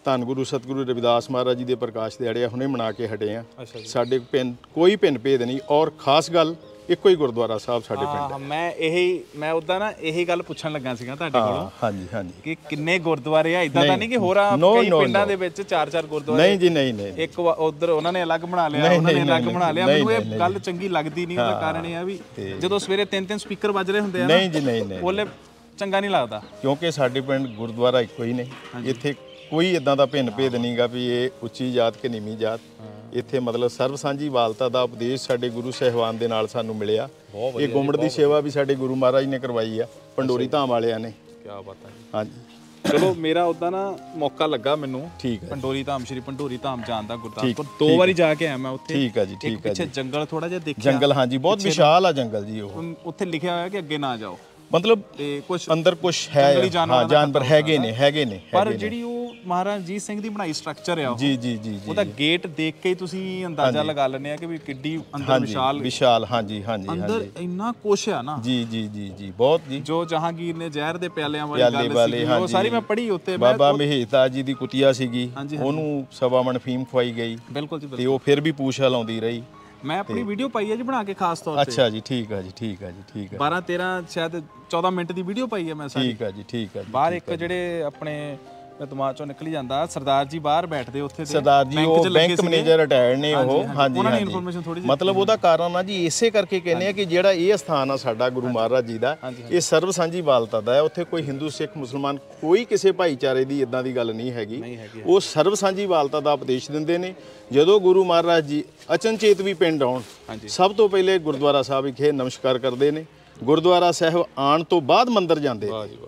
ਧੰਨ ਗੁਰੂ ਸਤਿਗੁਰੂ ਰਵਿਦਾਸ ਮਹਾਰਾਜ ਜੀ ਦੇ ਪ੍ਰਕਾਸ਼ ਦਿਹਾੜੇ ਹੁਣੇ ਮਨਾ ਕੇ ਹਟੇ ਆ। ਅੱਛਾ ਜੀ। ਸਾਡੇ ਕੋਈ ਭਿੰਨ ਭੇਦ ਨਹੀਂ, ਔਰ ਖਾਸ ਗੱਲ ਇੱਕੋ ਹੀ ਗੁਰਦੁਆਰਾ ਸਾਹਿਬ ਸਾਡੇ ਪਿੰਡ ਹਾਂ ਮੈਂ ਉਦਾਂ ਨਾ ਇਹੀ ਗੱਲ ਪੁੱਛਣ ਲੱਗਾ ਸੀਗਾ ਤੁਹਾਡੇ ਕੋਲੋਂ ਹਾਂਜੀ ਹਾਂਜੀ ਕਿ ਕਿੰਨੇ ਗੁਰਦੁਆਰੇ ਆ। ਇਦਾਂ ਤਾਂ ਨਹੀਂ ਕਿ ਹੋਰਾਂ ਕਈ ਪਿੰਡਾਂ ਦੇ ਵਿੱਚ 4-4 ਗੁਰਦੁਆਰੇ। ਨਹੀਂ ਜੀ, ਨਹੀਂ ਇੱਕ ਉਧਰ ਉਹਨਾਂ ਨੇ ਅਲੱਗ ਬਣਾ ਲਿਆ, ਉਹਨਾਂ ਨੇ ਅਲੱਗ ਬਣਾ ਲਿਆ। ਮੈਨੂੰ ਇਹ ਗੱਲ ਚੰਗੀ ਲੱਗਦੀ ਨਹੀਂ। ਉਹਦਾ ਕਾਰਨ ਇਹ ਆ ਵੀ ਜਦੋਂ ਸਵੇਰੇ 3-3 ਸਪੀਕਰ ਵੱਜ ਰਹੇ ਹੁੰਦੇ ਆ ਨਹੀਂ ਜੀ, ਨਹੀਂ ਉਹਲੇ ਚੰਗਾ ਨਹੀਂ ਲੱਗਦਾ। ਕਿਉਂਕਿ ਸਾਡੇ ਪਿੰਡ ਗੁਰਦੁਆਰਾ ਇੱਕੋ ਹੀ ਨੇ। ਇੱਥੇ ਕੋਈ ਇਦਾਂ ਦਾ ਭਿੰਨ ਭੇਦ ਨਹੀਂਗਾ ਵੀ ਇਹ ਉੱਚੀ ਜਾਤ ਕਿ ਨੀਵੀਂ ਜਾਤ। ਇੱਥੇ ਮਤਲਬ ਸਰਬ ਸਾਂਝੀ ਵਾਲਤਾ ਦਾ ਉਪਦੇਸ਼ ਸਾਡੇ ਗੁਰੂ ਸਾਹਿਬਾਨ ਦੇ ਨਾਲ ਸਾਨੂੰ ਮਿਲਿਆ। ਇਹ ਗੁੰਮੜ ਦੀ ਸੇਵਾ ਵੀ ਸਾਡੇ ਗੁਰੂ ਮਹਾਰਾਜ ਨੇ ਕਰਵਾਈ ਆ, ਪੰਡੋਰੀ ਧਾਮ ਵਾਲਿਆਂ ਨੇ। ਕੀ ਬਾਤ ਹੈ ਜੀ। ਹਾਂਜੀ ਚਲੋ ਮੇਰਾ ਉਦਾਂ ਨਾ ਮੌਕਾ ਲੱਗਾ ਮੈਨੂੰ ਠੀਕ ਹੈ ਪੰਡੋਰੀ ਧਾਮ ਸ਼੍ਰੀ ਪੰਡੋਰੀ ਧਾਮ ਜਾਣ ਦਾ। ਗੁਰਦਾਸਪੁਰ 2 ਵਾਰੀ ਜਾ ਕੇ ਆਇਆ ਮੈਂ ਉੱਥੇ। ਠੀਕ ਹੈ ਜੀ, ਠੀਕ ਹੈ ਪਿੱਛੇ ਜੰਗਲ ਥੋੜਾ ਜਿਹਾ ਦੇਖਿਆ। ਜੰਗਲ ਹਾਂਜੀ ਬਹੁਤ ਵਿਸ਼ਾਲ ਆ ਜੰਗਲ ਜੀ। ਉਹ ਉੱਥੇ ਲਿਖਿਆ ਹੋਇਆ ਕਿ ਅੱਗੇ ਨਾ ਜਾਓ, ਮਤਲਬ ਤੇ ਕੁਝ ਅੰਦਰ ਕੁਝ ਹੈ। ਹਾਂ ਜਾਨਵਰ ਹੈਗੇ ਨੇ ਪਰ ਜਿਹੜੀ ਉਹ ਮਹਾਰਾਜ ਰਣਜੀਤ ਸਿੰਘ ਦੀ ਬਣਾਈ ਸਟਰਕਚਰ ਆ ਜੀ ਜੀ ਜੀ ਉਹਦਾ ਗੇਟ ਦੇਖ ਕੇ ਤੁਸੀਂ ਅੰਦਾਜ਼ਾ ਲਗਾ ਲੈਂਦੇ ਆ ਕਿ ਵੀ ਕਿੱਡੀ ਅੰਦਰ ਵਿਸ਼ਾਲ ਹਾਂਜੀ ਹਾਂਜੀ ਅੰਦਰ ਇੰਨਾ ਕੁਛ ਆ ਨਾ। ਜੀ ਜੀ ਜੀ ਜੀ ਬਹੁਤ ਜੀ। ਜੋ ਜਹਾਂਗੀਰ ਨੇ ਜ਼ਹਿਰ ਦੇ ਪਿਆਲਿਆਂ ਵਾਲੀ ਗੱਲ ਸੀ ਉਹ ਸਾਰੀ ਮੈਂ ਪੜ੍ਹੀ ਉੱਤੇ। ਬਾਬਾ ਮਹੇਤਾ ਜੀ ਦੀ ਕੁਟੀਆ ਸੀਗੀ, ਉਹਨੂੰ ਸਵਾ ਮਣ ਫੀਮ ਖਵਾਈ ਗਈ। ਬਿਲਕੁਲ ਜੀ ਤੇ ਉਹ ਫਿਰ ਵੀ ਪੂਛ ਲਾਉਂਦੀ ਰਹੀ। ਮੈਂ ਆਪਣੀ ਵੀਡੀਓ ਪਾਈ ਹੈ ਜੀ ਬਣਾ ਕੇ ਖਾਸ ਤੌਰ ਤੇ। ਅੱਛਾ ਜੀ, ਠੀਕ ਹੈ ਜੀ, ਠੀਕ ਹੈ ਜੀ, ਠੀਕ ਹੈ। 12-13 ਸ਼ਾਇਦ 14 ਮਿੰਟ ਦੀ ਵੀਡੀਓ ਪਾਈ ਹੈ ਮੈਂ ਸਾਰੀ। ਠੀਕ ਹੈ ਜੀ, ਠੀਕ ਹੈ ਜੀ। ਬਾਹਰ ਇੱਕ ਜਿਹੜੇ ਆਪਣੇ ਦਿਮਾਗ ਚੋਂ ਨਿਕਲ ਜਾਂਦਾ ਸਰਦਾਰ ਜੀ ਬਾਹਰ ਬੈਠਦੇ ਉੱਥੇ। ਸਰਦਾਰ ਜੀ ਉਹ ਬੈਂਕ ਮੈਨੇਜਰ ਰਿਟਾਇਰਡ ਨੇ ਉਹ। ਹਾਂਜੀ ਉਹਨਾਂ ਨੇ ਇਨਫੋਰਮੇਸ਼ਨ ਥੋੜੀ ਜਿਹੀ ਮਤਲਬ ਉਹਦਾ ਕਾਰਨ ਆ ਜੀ ਇਸੇ ਕਰਕੇ ਕਹਿੰਦੇ ਆ ਕਿ ਜਿਹੜਾ ਇਹ ਸਥਾਨ ਆ ਸਾਡਾ ਗੁਰੂ ਮਹਾਰਾਜ ਜੀ ਦਾ, ਇਹ ਸਰਬ ਸਾਂਝੀ ਵਾਲਤਾ ਦਾ ਹੈ। ਉੱਥੇ ਕੋਈ ਹਿੰਦੂ ਸਿੱਖ ਮੁਸਲਮਾਨ ਕੋਈ ਕਿਸੇ ਭਾਈਚਾਰੇ ਦੀ ਇਦਾਂ ਦੀ ਗੱਲ ਨਹੀਂ ਹੈਗੀ। ਉਹ ਸਰਬ ਸਾਂਝੀ ਵਾਲਤਾ ਦਾ ਉਪਦੇਸ਼ ਦਿੰਦੇ ਨੇ। ਜਦੋਂ ਗੁਰੂ ਮਹਾਰਾਜ ਜੀ ਅਚਨਚੇਤ ਵੀ ਪਿੰਡ ਆਉਣ, ਸਭ ਤੋਂ ਪਹਿਲੇ ਗੁਰਦੁਆਰਾ ਸਾਹਿਬ ਵਿਖੇ ਨਮਸਕਾਰ ਕਰਦੇ ਨੇ। ਗੁਰਦੁਆਰਾ ਸਾਹਿਬ ਆਉਣ ਤੋਂ ਬਾਅਦ ਮੰਦਿਰ ਜਾਂਦੇ।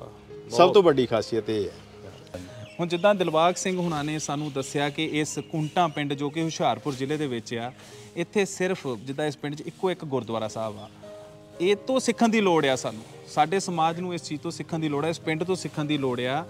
ਸਭ ਤੋਂ ਵੱਡੀ ਖਾਸੀਅਤ ਇਹ ਹੈ। ਹੁਣ ਜਿੱਦਾਂ ਦਿਲਬਾਗ ਸਿੰਘ ਹੁਣਾਂ ਨੇ ਸਾਨੂੰ ਦੱਸਿਆ ਕਿ ਇਸ ਕੁੰਟਾ ਪਿੰਡ ਜੋ ਕਿ ਹੁਸ਼ਿਆਰਪੁਰ ਜ਼ਿਲ੍ਹੇ ਦੇ ਵਿੱਚ ਆ, ਇੱਥੇ ਸਿਰਫ ਜਿੱਦਾਂ ਇਸ ਪਿੰਡ 'ਚ ਇੱਕੋ ਇੱਕ ਗੁਰਦੁਆਰਾ ਸਾਹਿਬ ਆ। ਇਹ ਤੋਂ ਸਿੱਖਣ ਦੀ ਲੋੜ ਆ ਸਾਨੂੰ। ਸਾਡੇ ਸਮਾਜ ਨੂੰ ਇਸ ਚੀਜ਼ ਤੋਂ ਸਿੱਖਣ ਦੀ ਲੋੜ ਆ, ਇਸ ਪਿੰਡ ਤੋਂ ਸਿੱਖਣ ਦੀ ਲੋੜ ਆ।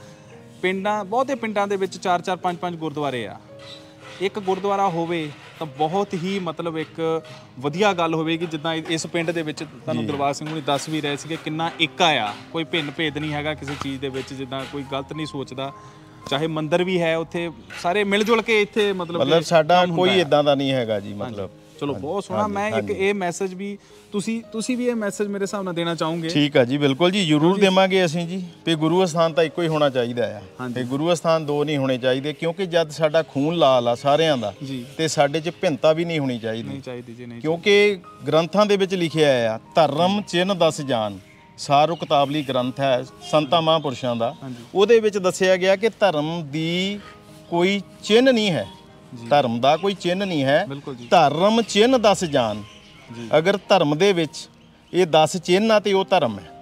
ਬਹੁਤੇ ਪਿੰਡਾਂ ਦੇ ਵਿੱਚ 4-4 5-5 ਗੁਰਦੁਆਰੇ ਆ। ਇੱਕ ਗੁਰਦੁਆਰਾ ਹੋਵੇ ਤਾਂ ਬਹੁਤ ਹੀ ਮਤਲਬ ਇੱਕ ਵਧੀਆ ਗੱਲ ਹੋਵੇਗੀ। ਜਿੱਦਾਂ ਇਸ ਪਿੰਡ ਦੇ ਵਿੱਚ ਤੁਹਾਨੂੰ ਦਿਲਬਾਗ ਸਿੰਘ ਹੁਣੀ ਦੱਸ ਵੀ ਰਹੇ ਸੀਗੇ ਕਿੰਨਾ ਏਕਾ ਆ, ਕੋਈ ਭਿੰਨ ਭੇਦ ਨਹੀਂ ਹੈਗਾ ਕਿਸੇ ਚੀਜ਼ ਦੇ ਵਿੱਚ। ਜਿੱਦਾਂ ਕੋਈ ਗਲਤ ਨਹੀਂ ਸੋਚਦਾ, ਚਾਹੇ ਮੰਦਿਰ ਵੀ ਹੈ ਉੱਥੇ ਸਾਰੇ ਮਿਲ ਜੁਲ ਕੇ ਇੱਥੇ ਮਤਲਬ ਸਾਡਾ ਕੋਈ ਇਦਾਂ ਦਾ ਨਹੀਂ ਹੈਗਾ ਜੀ। ਮਤਲਬ ਚਲੋ ਬਹੁਤ ਸੋਹਣਾ। ਮੈਂ ਇੱਕ ਇਹ ਮੈਸੇਜ ਵੀ ਤੁਸੀਂ ਵੀ ਇਹ ਮੈਸੇਜ ਮੇਰੇ ਹਿਸਾਬ ਨਾਲ ਦੇਣਾ ਚਾਹੋਗੇ। ਠੀਕ ਆ ਜੀ, ਬਿਲਕੁਲ ਜੀ, ਜ਼ਰੂਰ ਦੇਵਾਂਗੇ ਅਸੀਂ ਜੀ। ਤੇ ਗੁਰੂ ਅਸਥਾਨ ਤਾਂ ਇੱਕੋ ਹੀ ਹੋਣਾ ਚਾਹੀਦਾ ਆ, ਤੇ ਗੁਰੂ ਅਸਥਾਨ ਦੋ ਨਹੀਂ ਹੋਣੇ ਚਾਹੀਦੇ। ਕਿਉਂਕਿ ਜਦ ਸਾਡਾ ਖੂਨ ਲਾਲ ਆ ਸਾਰਿਆਂ ਦਾ, ਤੇ ਸਾਡੇ 'ਚ ਭਿੰਨਤਾ ਵੀ ਨਹੀਂ ਹੋਣੀ ਚਾਹੀਦੀ। ਕਿਉਂਕਿ ਗ੍ਰੰਥਾਂ ਦੇ ਵਿੱਚ ਲਿਖਿਆ ਆ ਧਰਮ ਚਿੰਨ੍ਹ 10 ਜਾਨ। ਸਾਰੂ ਕਿਤਾਬਲੀ ਗ੍ਰੰਥ ਹੈ ਸੰਤਾਂ ਮਹਾਂਪੁਰਸ਼ਾਂ ਦਾ। ਉਹਦੇ ਵਿੱਚ ਦੱਸਿਆ ਗਿਆ ਕਿ ਧਰਮ ਦੀ ਕੋਈ ਚਿੰਨ੍ਹ ਨਹੀਂ ਹੈ, ਧਰਮ ਦਾ ਕੋਈ ਚਿੰਨ੍ਹ ਨਹੀਂ ਹੈ। ਧਰਮ ਚਿੰਨ੍ਹ 10 ਜਾਨ। ਅਗਰ ਧਰਮ ਦੇ ਵਿੱਚ ਇਹ 10 ਚਿੰਨ੍ਹ ਆ ਤੇ ਉਹ ਧਰਮ ਹੈ।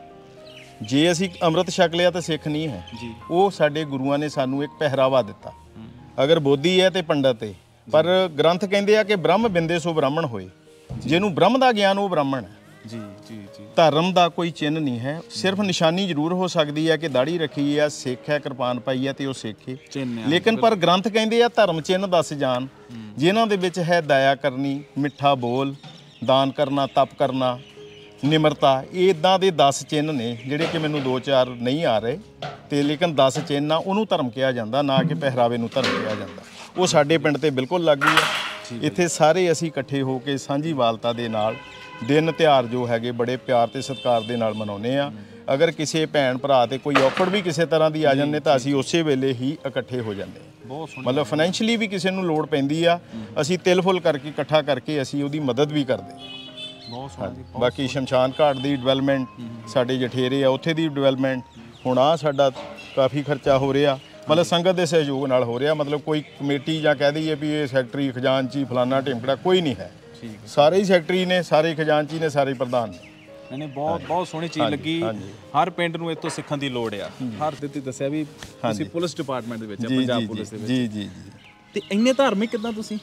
ਜੇ ਅਸੀਂ ਅੰਮ੍ਰਿਤ ਛਕ ਲਿਆ ਤਾਂ ਸਿੱਖ ਨਹੀਂ ਹੈ। ਉਹ ਸਾਡੇ ਗੁਰੂਆਂ ਨੇ ਸਾਨੂੰ ਇੱਕ ਪਹਿਰਾਵਾ ਦਿੱਤਾ। ਅਗਰ ਬੋਧੀ ਹੈ ਤੇ ਪੰਡਤ ਹੈ, ਪਰ ਗ੍ਰੰਥ ਕਹਿੰਦੇ ਆ ਕਿ ਬ੍ਰਹਮ ਬਿੰਦੇ ਸੋ ਬ੍ਰਾਹਮਣ ਹੋਏ। ਜਿਹਨੂੰ ਬ੍ਰਹਮ ਦਾ ਗਿਆਨ ਉਹ ਬ੍ਰਾਹਮਣ ਹੈ। ਜੀ ਜੀ ਜੀ। ਧਰਮ ਦਾ ਕੋਈ ਚਿੰਨ੍ਹ ਨਹੀਂ ਹੈ। ਸਿਰਫ ਨਿਸ਼ਾਨੀ ਜ਼ਰੂਰ ਹੋ ਸਕਦੀ ਹੈ ਕਿ ਦਾੜੀ ਰੱਖੀ ਹੈ, ਸਿੱਖ ਹੈ, ਕਿਰਪਾਨ ਪਾਈ ਹੈ ਤੇ ਉਹ ਸਿੱਖ ਹੈ। ਲੇਕਿਨ ਪਰ ਗ੍ਰੰਥ ਕਹਿੰਦੇ ਆ ਧਰਮ ਚਿੰਨ੍ਹ 10 ਜਾਨ, ਜਿਨ੍ਹਾਂ ਦੇ ਵਿੱਚ ਹੈ ਦਇਆ ਕਰਨੀ, ਮਿੱਠਾ ਬੋਲ, ਦਾਨ ਕਰਨਾ, ਤਪ ਕਰਨਾ, ਨਿਮਰਤਾ। ਇਦਾਂ ਦੇ 10 ਚਿੰਨ੍ਹ ਨੇ ਜਿਹੜੇ ਕਿ ਮੈਨੂੰ 2-4 ਨਹੀਂ ਆ ਰਹੇ, ਤੇ ਲੇਕਿਨ 10 ਚਿੰਨ੍ਹ ਆ ਉਹਨੂੰ ਧਰਮ ਕਿਹਾ ਜਾਂਦਾ, ਨਾ ਕਿ ਪਹਿਰਾਵੇ ਨੂੰ ਧਰਮ ਕਿਹਾ ਜਾਂਦਾ। ਉਹ ਸਾਡੇ ਪਿੰਡ ਤੇ ਬਿਲਕੁਲ ਲਾਗੂ ਹੈ। ਇੱਥੇ ਸਾਰੇ ਅਸੀਂ ਇਕੱਠੇ ਹੋ ਕੇ ਸਾਂਝੀ ਵਾਲਤਾ ਦੇ ਨਾਲ ਦਿਨ ਤਿਉਹਾਰ ਜੋ ਹੈਗੇ ਬੜੇ ਪਿਆਰ ਤੇ ਸਤਿਕਾਰ ਦੇ ਨਾਲ ਮਨਾਉਂਦੇ ਆ। ਅਗਰ ਕਿਸੇ ਭੈਣ ਭਰਾ ਤੇ ਕੋਈ ਔਕੜ ਵੀ ਕਿਸੇ ਤਰ੍ਹਾਂ ਦੀ ਆ ਜਾਂਦੇ ਤਾਂ ਅਸੀਂ ਉਸੇ ਵੇਲੇ ਹੀ ਇਕੱਠੇ ਹੋ ਜਾਂਦੇ ਹਾਂ। ਮਤਲਬ ਫਾਈਨੈਂਸ਼ੀਅਲੀ ਵੀ ਕਿਸੇ ਨੂੰ ਲੋੜ ਪੈਂਦੀ ਆ, ਅਸੀਂ ਤਿਲ ਫੁੱਲ ਕਰਕੇ ਇਕੱਠਾ ਕਰਕੇ ਅਸੀਂ ਉਹਦੀ ਮਦਦ ਵੀ ਕਰਦੇ ਹਾਂ। ਬਾਕੀ ਸ਼ਮਸ਼ਾਨ ਘਾਟ ਦੀ ਡਿਵੈਲਪਮੈਂਟ, ਸਾਡੇ ਜਠੇਰੇ ਆ ਉੱਥੇ ਦੀ ਡਿਵੈਲਪਮੈਂਟ, ਹੁਣ ਆ ਸਾਡਾ ਕਾਫੀ ਖਰਚਾ ਹੋ ਰਿਹਾ, ਮਤਲਬ ਸੰਗਤ ਦੇ ਸਹਿਯੋਗ ਨਾਲ ਹੋ ਰਿਹਾ। ਮਤਲਬ ਕੋਈ ਕਮੇਟੀ ਜਾਂ ਕਹਿ ਦਈਏ ਵੀ ਇਹ ਸੈਕਟਰੀ ਖਜ਼ਾਨਚੀ ਫਲਾਨਾ ਢਿਮਕੜਾ ਕੋਈ ਨਹੀਂ ਹੈ। ਸਾਰੇ ਹੀ ਸੈਕਟਰੀ ਨੇ, ਸਾਰੇ ਖਜ਼ਾਨਚੀ ਨੇ, ਸਾਰੇ ਪ੍ਰਧਾਨ ਨੇ। ਨਹੀਂ ਬਹੁਤ ਸੋਹਣੀ ਚੀਜ਼ ਲੱਗੀ। ਹਰ ਪਿੰਡ ਨੂੰ ਇਤੋਂ ਸਿੱਖਣ ਦੀ ਲੋੜ ਆ। ਹਰ ਦਿੱਤੀ ਦੱਸਿਆ ਵੀ ਤੁਸੀਂ ਪੁਲਿਸ ਡਿਪਾਰਟਮੈਂਟ ਦੇ ਵਿੱਚ, ਪੰਜਾਬ ਪੁਲਿਸ ਦੇ ਵਿੱਚ। ਜੀ ਜੀ ਜੀ। ਤੇ ਇੰਨੇ ਧਾਰਮਿਕ ਕਿੱਦਾਂ ਤੁਸੀਂ?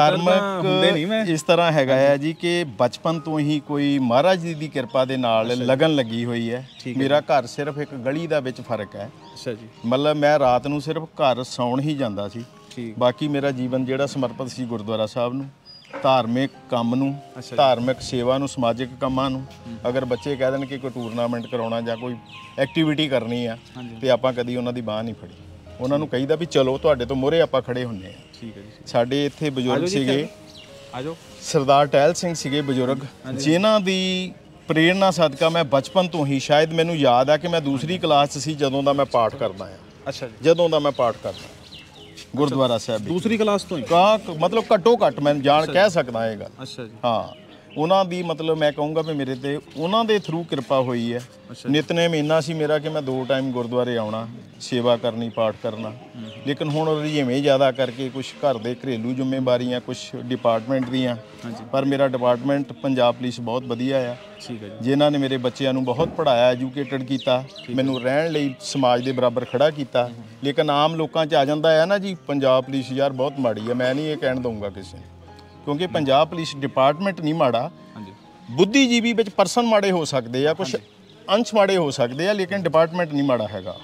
ਧਾਰਮਿਕ ਇਸ ਤਰ੍ਹਾਂ ਹੈਗਾ ਹੈ ਜੀ ਕਿ ਬਚਪਨ ਤੋਂ ਹੀ ਕੋਈ ਮਹਾਰਾਜ ਜੀ ਦੀ ਕਿਰਪਾ ਦੇ ਨਾਲ ਲਗਨ ਲੱਗੀ ਹੋਈ ਹੈ। ਮੇਰਾ ਘਰ ਸਿਰਫ ਇੱਕ ਗਲੀ ਦਾ ਵਿੱਚ ਫਰਕ ਹੈ। ਅੱਛਾ ਜੀ। ਮਤਲਬ ਮੈਂ ਰਾਤ ਨੂੰ ਸਿਰਫ ਘਰ ਸੌਣ ਹੀ ਜਾਂਦਾ ਸੀ। ਬਾਕੀ ਮੇਰਾ ਜੀਵਨ ਜਿਹੜਾ ਸਮਰਪਿਤ ਸੀ ਗੁਰਦੁਆਰਾ ਸਾਹਿਬ ਨੂੰ, ਧਾਰਮਿਕ ਕੰਮ ਨੂੰ, ਧਾਰਮਿਕ ਸੇਵਾ ਨੂੰ, ਸਮਾਜਿਕ ਕੰਮਾਂ ਨੂੰ। ਅਗਰ ਬੱਚੇ ਕਹਿ ਦੇਣ ਕਿ ਕੋਈ ਟੂਰਨਾਮੈਂਟ ਕਰਾਉਣਾ ਜਾਂ ਕੋਈ ਐਕਟੀਵਿਟੀ ਕਰਨੀ ਆ, ਤੇ ਆਪਾਂ ਕਦੀ ਉਹਨਾਂ ਦੀ ਬਾਂਹ ਨਹੀਂ ਫੜੀ। ਉਹਨਾਂ ਨੂੰ ਕਹੀਦਾ ਵੀ ਚਲੋ ਤੁਹਾਡੇ ਤੋਂ ਮੋਹਰੇ ਆਪਾਂ ਖੜੇ ਹੁੰਨੇ ਆ। ਠੀਕ ਹੈ ਜੀ। ਸਾਡੇ ਇੱਥੇ ਬਜ਼ੁਰਗ ਸੀਗੇ, ਆਜੋ। ਸਰਦਾਰ ਟਹਿਲ ਸਿੰਘ ਸੀਗੇ ਬਜ਼ੁਰਗ, ਜਿਨ੍ਹਾਂ ਦੀ ਪ੍ਰੇਰਣਾ ਸਦਕਾ ਮੈਂ ਬਚਪਨ ਤੋਂ ਹੀ, ਸ਼ਾਇਦ ਮੈਨੂੰ ਯਾਦ ਆ ਕਿ ਮੈਂ ਦੂਸਰੀ ਕਲਾਸ 'ਚ ਸੀ ਜਦੋਂ ਦਾ ਮੈਂ ਪਾਠ ਕਰਦਾ ਆ। ਅੱਛਾ ਜੀ। ਜਦੋਂ ਦਾ ਮੈਂ ਪਾਠ ਕਰਦਾ ਗੁਰਦੁਆਰਾ ਸਾਹਿਬ ਵਿੱਚ। ਦੂਸਰੀ ਕਲਾਸ ਤੋਂ ਹੀ? ਮਤਲਬ ਘੱਟੋ ਘੱਟ ਮੈਂ ਜਾਣ ਕਹਿ ਸਕਦਾ ਹੈਗਾ। ਅੱਛਾ ਜੀ। ਹਾਂ, ਉਹਨਾਂ ਦੀ ਮਤਲਬ ਮੈਂ ਕਹੂੰਗਾ ਵੀ ਮੇਰੇ ਤੇ ਉਹਨਾਂ ਦੇ ਥਰੂ ਕਿਰਪਾ ਹੋਈ ਹੈ। ਨਿਤਨੇਮ ਇੰਨਾ ਸੀ ਮੇਰਾ ਕਿ ਮੈਂ 2 ਟਾਈਮ ਗੁਰਦੁਆਰੇ ਆਉਣਾ, ਸੇਵਾ ਕਰਨੀ, ਪਾਠ ਕਰਨਾ। ਲੇਕਿਨ ਹੁਣ ਰੁਝੇਵੇਂ ਜ਼ਿਆਦਾ ਕਰਕੇ ਕੁਝ ਘਰ ਦੇ ਘਰੇਲੂ ਜ਼ਿੰਮੇਵਾਰੀਆਂ, ਕੁਝ ਡਿਪਾਰਟਮੈਂਟ ਦੀਆਂ, ਪਰ ਮੇਰਾ ਡਿਪਾਰਟਮੈਂਟ ਪੰਜਾਬ ਪੁਲਿਸ ਬਹੁਤ ਵਧੀਆ ਆ। ਠੀਕ ਹੈ ਜੀ। ਜਿਨ੍ਹਾਂ ਨੇ ਮੇਰੇ ਬੱਚਿਆਂ ਨੂੰ ਬਹੁਤ ਪੜ੍ਹਾਇਆ, ਐਜੂਕੇਟਡ ਕੀਤਾ, ਮੈਨੂੰ ਰਹਿਣ ਲਈ ਸਮਾਜ ਦੇ ਬਰਾਬਰ ਖੜਾ ਕੀਤਾ। ਲੇਕਿਨ ਆਮ ਲੋਕਾਂ 'ਚ ਆ ਜਾਂਦਾ ਹੈ ਨਾ ਜੀ, ਪੰਜਾਬ ਪੁਲਿਸ ਯਾਰ ਬਹੁਤ ਮਾੜੀ ਹੈ। ਮੈਂ ਨਹੀਂ ਇਹ ਕਹਿਣ ਦਊਂਗਾ ਕਿਸੇ ਨੂੰ, ਕਿਉਂਕਿ ਪੰਜਾਬ ਪੁਲਿਸ ਡਿਪਾਰਟਮੈਂਟ ਨਹੀਂ ਮਾੜਾ। ਬੁੱਧੀਜੀਵੀ ਵਿੱਚ ਪਰਸਨ ਮਾੜੇ ਹੋ ਸਕਦੇ ਆ, ਕੁਝ ਅੰਸ਼ ਮਾੜੇ ਹੋ ਸਕਦੇ ਆ, ਲੇਕਿਨ ਡਿਪਾਰਟਮੈਂਟ ਨਹੀਂ ਮਾੜਾ ਹੈਗਾ।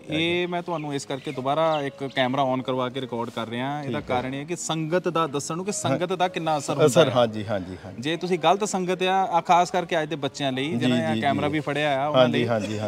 ਇਹ ਮੈਂ ਤੁਹਾਨੂੰ ਇਸ ਕਰਕੇ ਦੁਬਾਰਾ ਇੱਕ ਕੈਮਰਾ ਔਨ ਕਰਵਾ ਕੇ ਰਿਕਾਰਡ ਕਰ ਰਿਹਾ। ਇਹਦਾ ਕਾਰਨ ਇਹ ਹੈ ਕਿ ਸੰਗਤ ਦਾ ਦੱਸਣ ਨੂੰ, ਕਿ ਸੰਗਤ ਦਾ ਕਿੰਨਾ ਅਸਰ ਹੁੰਦਾ ਹੈ। ਹਾਂਜੀ। ਜੇ ਤੁਸੀਂ ਗਲਤ ਸੰਗਤ ਆ, ਖਾਸ ਕਰਕੇ ਅੱਜ ਦੇ ਬੱਚਿਆਂ ਲਈ ਜਿਹਨਾਂ ਨੇ ਕੈਮਰਾ ਵੀ ਫੜਿਆ ਆ, ਉਹਨਾਂ ਲਈ ਹਾਂਜੀ।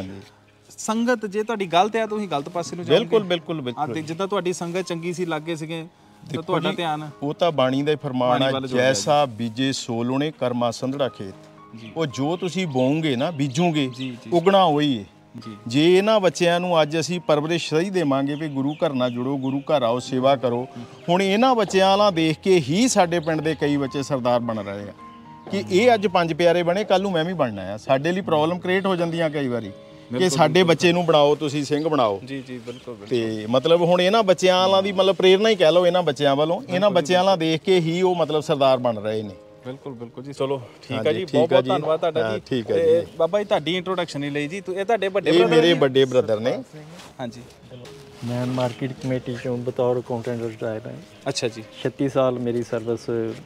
ਸੰਗਤ ਜੇ ਤੁਹਾਡੀ ਗਲਤ ਆ, ਤੁਸੀਂ ਗਲਤ ਪਾਸੇ ਨੂੰ ਜਾਓਗੇ। ਬਿਲਕੁਲ। ਜਿੱਦਾਂ ਤੁਹਾਡੀ ਸੰਗਤ ਚੰਗੀ ਸੀ, ਲੱਗੇ ਸੀਗੇ, ਤਾਂ ਤੁਹਾਡਾ ਧਿਆਨ, ਉਹ ਤਾਂ ਬਾਣੀ ਦਾ ਹੀ ਫਰਮਾਨ ਹੈ, ਜੈਸਾ ਬੀਜੇ ਸੋ ਲੋਣੇ ਕਰਮਾ ਸੰਧੜਾ ਖੇਤ। ਉਹ ਜੋ ਤੁਸੀਂ ਬੋਓਗੇ ਨਾ, ਬੀਜੋਗੇ, ਉਗਣਾ ਉਹੀ ਹੈ। ਜੇ ਇਹਨਾਂ ਬੱਚਿਆਂ ਨੂੰ ਅੱਜ ਅਸੀਂ ਪਰਵਰਿਸ਼ ਸਹੀ ਦੇਵਾਂਗੇ ਵੀ ਗੁਰੂ ਘਰ ਨਾਲ ਜੁੜੋ, ਗੁਰੂ ਘਰ ਆਓ, ਸੇਵਾ ਕਰੋ। ਹੁਣ ਇਹਨਾਂ ਬੱਚਿਆਂ ਵਾਲਾ ਦੇਖ ਕੇ ਹੀ ਸਾਡੇ ਪਿੰਡ ਦੇ ਕਈ ਬੱਚੇ ਸਰਦਾਰ ਬਣ ਰਹੇ ਆ ਕਿ ਇਹ ਅੱਜ 5 ਪਿਆਰੇ ਬਣੇ, ਕੱਲ ਨੂੰ ਮੈਂ ਵੀ ਬਣਨਾ ਆ। ਸਾਡੇ ਲਈ ਪ੍ਰੋਬਲਮ ਕ੍ਰੀਏਟ ਹੋ ਜਾਂਦੀਆਂ ਕਈ ਵਾਰੀ ਕਿ ਸਾਡੇ ਬੱਚੇ ਨੂੰ ਬਣਾਓ, ਤੁਸੀਂ ਸਿੰਘ ਬਣਾਓ। ਜੀ ਬਿਲਕੁਲ। ਤੇ ਮਤਲਬ ਹੁਣ ਇਹਨਾਂ ਬੱਚਿਆਂ ਵਾਲਾ ਦੀ ਮਤਲਬ ਪ੍ਰੇਰਣਾ ਹੀ ਕਹਿ ਲਓ ਇਹਨਾਂ ਬੱਚਿਆਂ ਵੱਲੋਂ, ਇਹਨਾਂ ਬੱਚਿਆਂ ਵਾਲਾ ਦੇਖ ਕੇ ਹੀ ਉਹ ਮਤਲਬ ਸਰਦਾਰ ਬਣ ਰਹੇ ਨੇ। ਬਿਲਕੁਲ ਜੀ। ਚਲੋ ਠੀਕ ਹੈ ਜੀ, ਬਹੁਤ ਬਹੁਤ ਧੰਨਵਾਦ ਤੁਹਾਡਾ ਜੀ। ਠੀਕ ਹੈ ਜੀ। ਬਾਬਾ ਜੀ ਤੁਹਾਡੀ ਇੰਟਰੋਡਕਸ਼ਨ ਹੀ ਲਈ ਜੀ। ਇਹ ਤੁਹਾਡੇ ਵੱਡੇ ਇਹ ਮੇਰੇ ਵੱਡੇ ਬ੍ਰਦਰ ਨੇ। ਹਾਂਜੀ। ਮੈਂ ਮਾਰਕੀਟ ਕਮੇਟੀ ਚੋਂ ਬਤੌਰ ਅਕਾਊਂਟੈਂਟ ਰਿਟਾਇਰ ਹਾਂ। ਅੱਛਾ ਜੀ। 36 ਸਾਲ ਮੇਰੀ ਸਰਵਿਸ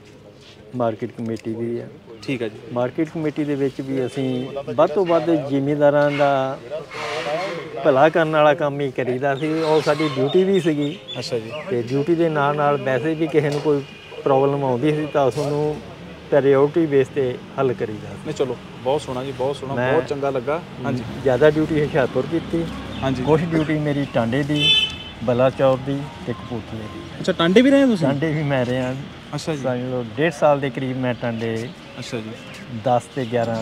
ਮਾਰਕੀਟ ਕਮੇਟੀ ਦੀ ਹੈ। ਠੀਕ ਹੈ ਜੀ। ਮਾਰਕੀਟ ਕਮੇਟੀ ਦੇ ਵਿੱਚ ਵੀ ਅਸੀਂ ਵੱਧ ਤੋਂ ਵੱਧ ਜ਼ਿਮੀਂਦਾਰਾਂ ਦਾ ਭਲਾ ਕਰਨ ਵਾਲਾ ਕੰਮ ਹੀ ਕਰੀਦਾ ਸੀ, ਉਹ ਸਾਡੀ ਡਿਊਟੀ ਵੀ ਸੀਗੀ। ਅੱਛਾ ਜੀ। ਤੇ ਡਿਊਟੀ ਦੇ ਨਾਲ ਵੈਸੇ ਵੀ ਕਿਸੇ ਨੂੰ ਕੋਈ ਪ੍ਰੋਬਲਮ ਆਉਂਦੀ ਸੀ ਤਾਂ ਉਸ ਨੂੰ ਪ੍ਰਾਇਓਰਟੀ ਬੇਸ ਤੇ ਹੱਲ ਕਰੀਦਾ। ਨਹੀਂ ਚਲੋ, ਬਹੁਤ ਸੋਹਣਾ ਜੀ, ਬਹੁਤ ਸੋਹਣਾ, ਬਹੁਤ ਚੰਗਾ ਲੱਗਾ। ਹਾਂਜੀ। ਜ਼ਿਆਦਾ ਡਿਊਟੀ ਹੁਸ਼ਿਆਰਪੁਰ ਕੀਤੀ। ਹਾਂਜੀ। ਕੁਛ ਡਿਊਟੀ ਮੇਰੀ ਟਾਂਡੇ ਦੀ, ਬਲਾਚੌਰ ਦੀ ਤੇ ਕਪੂਰਥਲੇ ਦੀ। ਅੱਛਾ, ਟਾਂਡੇ ਵੀ ਰਹੇ ਤੁਸੀਂ? ਟਾਂਡੇ ਵੀ ਮੈਂ ਰਿਹਾ। ਅੱਛਾ ਜੀ। ਸਮਝ ਲਓ 1.5 ਸਾਲ ਦੇ ਕਰੀਬ ਮੈਂ ਟਾਂਡੇ। ਅੱਛਾ ਜੀ। 10 ਤੇ 11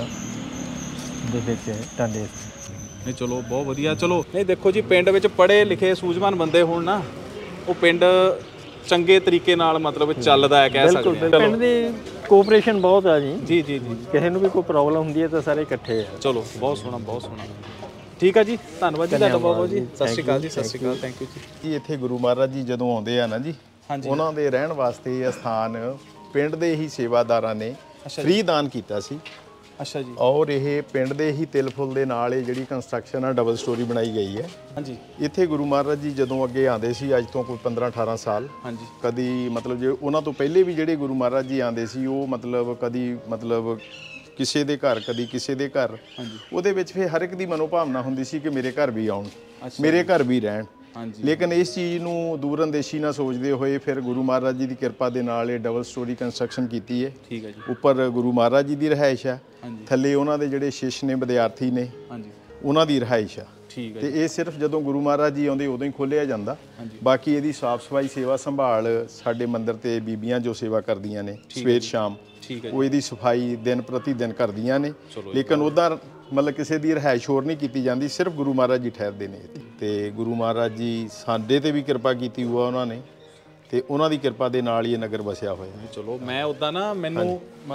ਦੇ ਵਿੱਚ ਟਾਂਡੇ। ਨਹੀਂ ਚਲੋ, ਬਹੁਤ ਵਧੀਆ। ਚਲੋ, ਨਹੀਂ ਦੇਖੋ ਜੀ, ਪਿੰਡ ਵਿੱਚ ਪੜ੍ਹੇ ਲਿਖੇ ਸੂਝਵਾਨ ਬੰਦੇ ਹੋਣ ਨਾ, ਉਹ ਪਿੰਡ ਚੰਗੇ ਤਰੀਕੇ ਨਾਲ ਮਤਲਬ ਚੱਲਦਾ ਹੈ, ਕਹਿ ਸਕਦੇ ਹਾਂ। ਪਿੰਡ ਦੀ ਕੋਆਪਰੇਸ਼ਨ ਬਹੁਤ ਆ ਜੀ। ਜੀ ਕਿਸੇ ਨੂੰ ਵੀ ਕੋਈ ਪ੍ਰੋਬਲਮ ਹੁੰਦੀ ਹੈ ਤਾਂ ਸਾਰੇ ਇਕੱਠੇ ਆ। ਚਲੋ, ਬਹੁਤ ਸੋਹਣਾ, ਬਹੁਤ ਸੋਹਣਾ। ਠੀਕ ਹੈ ਜੀ, ਧੰਨਵਾਦ ਜੀ ਤੁਹਾਡਾ ਬਹੁਤ ਜੀ। ਸਤਿ ਸ਼੍ਰੀ ਅਕਾਲ ਜੀ। ਸਤਿ ਸ਼੍ਰੀ ਅਕਾਲ। ਥੈਂਕ ਯੂ ਜੀ। ਇੱਥੇ ਗੁਰੂ ਮਹਾਰਾਜ ਜੀ ਜਦੋਂ ਆਉਂਦੇ ਆ ਨਾ ਜੀ, ਉਹਨਾਂ ਦੇ ਰਹਿਣ ਵਾਸਤੇ ਇਹ ਸਥਾਨ ਪਿੰਡ ਦੇ ਹੀ ਸੇਵਾਦਾਰਾਂ ਨੇ ਫ੍ਰੀ ਦਾਨ ਕੀਤਾ ਸੀ। ਅੱਛਾ ਜੀ। ਔਰ ਇਹ ਪਿੰਡ ਦੇ ਹੀ ਤਿਲ ਫੁੱਲ ਦੇ ਨਾਲ ਇਹ ਜਿਹੜੀ ਕੰਸਟਰਕਸ਼ਨ ਆ, ਡਬਲ ਸਟੋਰੀ ਬਣਾਈ ਗਈ ਹੈ। ਹਾਂਜੀ। ਇੱਥੇ ਗੁਰੂ ਮਹਾਰਾਜ ਜੀ ਜਦੋਂ ਅੱਗੇ ਆਉਂਦੇ ਸੀ, ਅੱਜ ਤੋਂ ਕੋਈ 15-18 ਸਾਲ, ਹਾਂਜੀ, ਕਦੀ ਮਤਲਬ ਜੇ ਉਹਨਾਂ ਤੋਂ ਪਹਿਲੇ ਵੀ ਜਿਹੜੇ ਗੁਰੂ ਮਹਾਰਾਜ ਜੀ ਆਉਂਦੇ ਸੀ, ਉਹ ਮਤਲਬ ਕਦੀ ਮਤਲਬ ਕਿਸੇ ਦੇ ਘਰ, ਕਦੀ ਕਿਸੇ ਦੇ ਘਰ, ਉਹਦੇ ਵਿੱਚ ਫਿਰ ਹਰ ਇੱਕ ਦੀ ਮਨੋਭਾਵਨਾ ਹੁੰਦੀ ਸੀ ਕਿ ਮੇਰੇ ਘਰ ਵੀ ਆਉਣ, ਮੇਰੇ ਘਰ ਵੀ ਰਹਿਣ। ਲੇਕਿਨ ਇਸ ਚੀਜ਼ ਨੂੰ ਦੂਰਅੰਦੇਸ਼ੀ ਨਾਲ ਸੋਚਦੇ ਹੋਏ ਫਿਰ ਗੁਰੂ ਮਹਾਰਾਜ ਜੀ ਦੀ ਕਿਰਪਾ ਦੇ ਨਾਲ ਇਹ ਡਬਲ ਸਟੋਰੀ ਕੰਸਟਰਕਸ਼ਨ ਕੀਤੀ ਹੈ। ਠੀਕ ਹੈ ਜੀ। ਉੱਪਰ ਗੁਰੂ ਮਹਾਰਾਜ ਜੀ ਦੀ ਰਿਹਾਇਸ਼ ਹੈ, ਥੱਲੇ ਉਹਨਾਂ ਦੇ ਜਿਹੜੇ ਸ਼ਿਸ਼ ਨੇ, ਵਿਦਿਆਰਥੀ ਨੇ, ਉਹਨਾਂ ਦੀ ਰਿਹਾਇਸ਼ ਆ। ਠੀਕ ਹੈ। ਤੇ ਇਹ ਸਿਰਫ ਜਦੋਂ ਗੁਰੂ ਮਹਾਰਾਜ ਜੀ ਆਉਂਦੇ ਉਦੋਂ ਹੀ ਖੋਲ੍ਹਿਆ ਜਾਂਦਾ। ਬਾਕੀ ਇਹਦੀ ਸਾਫ਼ ਸਫਾਈ, ਸੇਵਾ ਸੰਭਾਲ ਸਾਡੇ ਮੰਦਿਰ ਤੇ ਬੀਬੀਆਂ ਜੋ ਸੇਵਾ ਕਰਦੀਆਂ ਨੇ ਸਵੇਰ ਸ਼ਾਮ, ਉਹ ਇਹਦੀ ਸਫਾਈ ਦਿਨ ਪ੍ਰਤੀ ਦਿਨ ਕਰਦੀਆਂ ਨੇ। ਲੇਕਿਨ ਉੱਦਾਂ ਮਤਲਬ ਕਿਸੇ ਦੀ ਰਿਹਾਇਸ਼ ਹੋਰ ਨਹੀਂ ਕੀਤੀ ਜਾਂਦੀ, ਸਿਰਫ ਗੁਰੂ ਮਹਾਰਾਜ ਜੀ ਠਹਿਰਦੇ ਨੇ ਇੱਥੇ। ਤੇ ਗੁਰੂ ਮਹਾਰਾਜ ਜੀ ਸਾਡੇ ਤੇ ਵੀ ਕਿਰਪਾ ਕੀਤੀ ਹੋਆ ਉਹਨਾਂ ਨੇ, ਤੇ ਉਹਨਾਂ ਦੀ ਕਿਰਪਾ ਦੇ ਨਾਲ ਹੀ ਇਹ ਨਗਰ ਵਸਿਆ ਹੋਇਆ। ਚਲੋ, ਮੈਂ ਉੱਦਾਂ ਨਾ, ਮੈਨੂੰ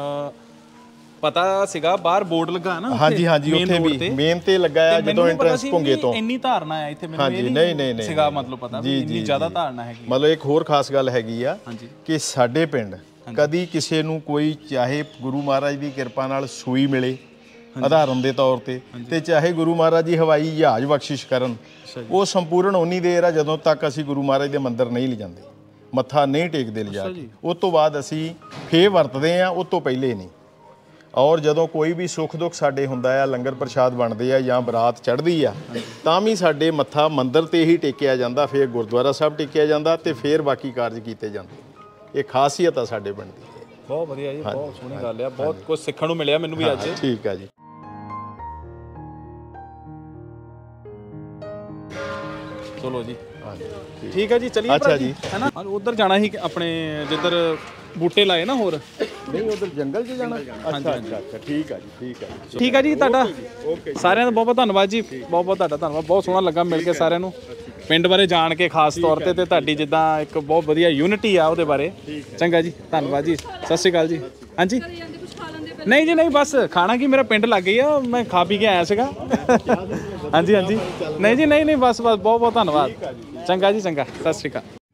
ਪਤਾ ਸੀਗਾ ਬਾਹਰ ਬੋਰਡ ਲੱਗਾ ਨਾ। ਹਾਂਜੀ, ਉੱਥੇ ਵੀ ਮੇਨ ਤੇ ਲੱਗਾ ਆ ਜਦੋਂ ਐਂਟਰੈਂਸ ਭੁੰਗੇ ਤੋਂ। ਇੰਨੀ ਧਾਰਨਾ ਹੈ ਇੱਥੇ, ਮੈਨੂੰ ਇਹ ਨਹੀਂ ਸੀਗਾ ਮਤਲਬ ਪਤਾ ਵੀ ਇੰਨੀ ਜ਼ਿਆਦਾ ਧਾਰਨਾ ਹੈਗੀ। ਮਤਲਬ ਇੱਕ ਹੋਰ ਖਾਸ ਗੱਲ ਹੈਗੀ ਆ ਕਿ ਸਾਡੇ ਪਿੰਡ ਕਦੀ ਕਿਸੇ ਨੂੰ ਕੋਈ, ਚਾਹੇ ਗੁਰੂ ਮਹਾਰਾਜ ਦੀ ਕਿਰਪਾ ਨਾਲ ਸੂਈ ਮਿਲੇ ਉਦਾਹਰਨ ਦੇ ਤੌਰ ਤੇ ਚਾਹੇ ਗੁਰੂ ਮਹਾਰਾਜ ਜੀ ਹਵਾਈ ਜਹਾਜ਼ ਬਖਸ਼ਿਸ਼ ਕਰਨ, ਉਹ ਸੰਪੂਰਨ ਉਨੀ ਦੇਰ ਆ ਜਦੋਂ ਤੱਕ ਅਸੀਂ ਗੁਰੂ ਮਹਾਰਾਜ ਦੇ ਮੰਦਿਰ ਨਹੀਂ ਲਿਜਾਂਦੇ, ਮੱਥਾ ਨਹੀਂ ਟੇਕਦੇ ਲਿਜਾ ਕੇ। ਉਸ ਤੋਂ ਬਾਅਦ ਅਸੀਂ ਫੇਰ ਵਰਤਦੇ ਆ, ਉਸ ਤੋਂ ਪਹਿਲੇ ਨਹੀਂ। ਔਰ ਜਦੋਂ ਕੋਈ ਵੀ ਸੁੱਖ ਦੁੱਖ ਸਾਡੇ ਹੁੰਦਾ ਆ, ਲੰਗਰ ਪ੍ਰਸ਼ਾਦ ਬਣਦੇ ਆ ਜਾਂ ਬਰਾਤ ਚੜ੍ਹਦੀ ਆ, ਤਾਂ ਵੀ ਸਾਡੇ ਮੱਥਾ ਮੰਦਿਰ ਤੇ ਹੀ ਟੇਕਿਆ ਜਾਂਦਾ, ਫਿਰ ਗੁਰਦੁਆਰਾ ਸਾਹਿਬ ਟੇਕਿਆ ਜਾਂਦਾ, ਤੇ ਫਿਰ ਬਾਕੀ ਕਾਰਜ ਕੀਤੇ ਜਾਂਦੇ। ਇਹ ਖਾਸੀਅਤ ਆ ਸਾਡੇ ਪਿੰਡ ਦੀ। ਬਹੁਤ ਵਧੀਆ ਜੀ, ਬਹੁਤ ਸੋਹਣੀ ਗੱਲ ਆ, ਬਹੁਤ ਕੁਝ ਸਿੱਖਣ ਨੂੰ ਮਿਲਿਆ ਮੈਨੂੰ ਵੀ ਅੱਜ। ਠੀਕ ਆ ਜੀ। ਚਲੋ ਜੀ, ਹਾਂਜੀ ਠੀਕ ਹੈ ਜੀ, ਚਲਿਏ ਅੱਛਾ ਭਰਾ ਜੀ। ਹੈ ਨਾ। ਉਧਰ ਜਾਣਾ ਸੀ ਆਪਣੇ ਜਿੱਧਰ ਬੂਟੇ ਲਾਏ ਨਾ ਹੋਰ। ਨਹੀਂ ਉਧਰ ਜੰਗਲ 'ਚ ਜਾਣਾ। ਅੱਛਾ ਅੱਛਾ ਠੀਕ ਆ ਜੀ, ਠੀਕ ਆ ਜੀ। ਠੀਕ ਹੈ ਜੀ, ਤੁਹਾਡਾ ਓਕੇ ਸਾਰਿਆਂ ਦਾ ਬਹੁਤ ਬਹੁਤ ਧੰਨਵਾਦ ਜੀ, ਬਹੁਤ ਬਹੁਤ ਤੁਹਾਡਾ ਧੰਨਵਾਦ। ਬਹੁਤ ਸੋਹਣਾ ਲੱਗਾ ਮਿਲ ਕੇ ਸਾਰਿਆਂ ਨੂੰ, ਪਿੰਡ ਬਾਰੇ ਜਾਣ ਕੇ ਖਾਸ ਤੌਰ ਤੇ ਤੁਹਾਡੀ ਜਿੱਦਾਂ ਇੱਕ ਬਹੁਤ ਵਧੀਆ ਯੂਨਿਟੀ ਆ ਉਹਦੇ ਬਾਰੇ। ਚੰਗਾ ਜੀ, ਧੰਨਵਾਦ ਜੀ, ਸਤਿ ਸ਼੍ਰੀ ਅਕਾਲ ਜੀ। ਹਾਂਜੀ ਨਹੀਂ ਜੀ ਨਹੀਂ, ਬਸ ਖਾਣਾ ਕੀ, ਮੇਰਾ ਪਿੰਡ ਲੱਗ ਗਈ ਆ, ਮੈਂ ਖਾ ਪੀ ਕੇ ਆਇਆ ਸੀਗਾ। ਹਾਂਜੀ ਹਾਂਜੀ, ਨਹੀਂ ਜੀ ਨਹੀਂ ਨਹੀਂ, ਬਸ ਬਸ, ਬਹੁਤ ਬਹੁਤ ਧੰਨਵਾਦ। ਚੰਗਾ ਜੀ, ਚੰਗਾ, ਸਤਿ ਸ਼੍ਰੀ ਅਕਾਲ।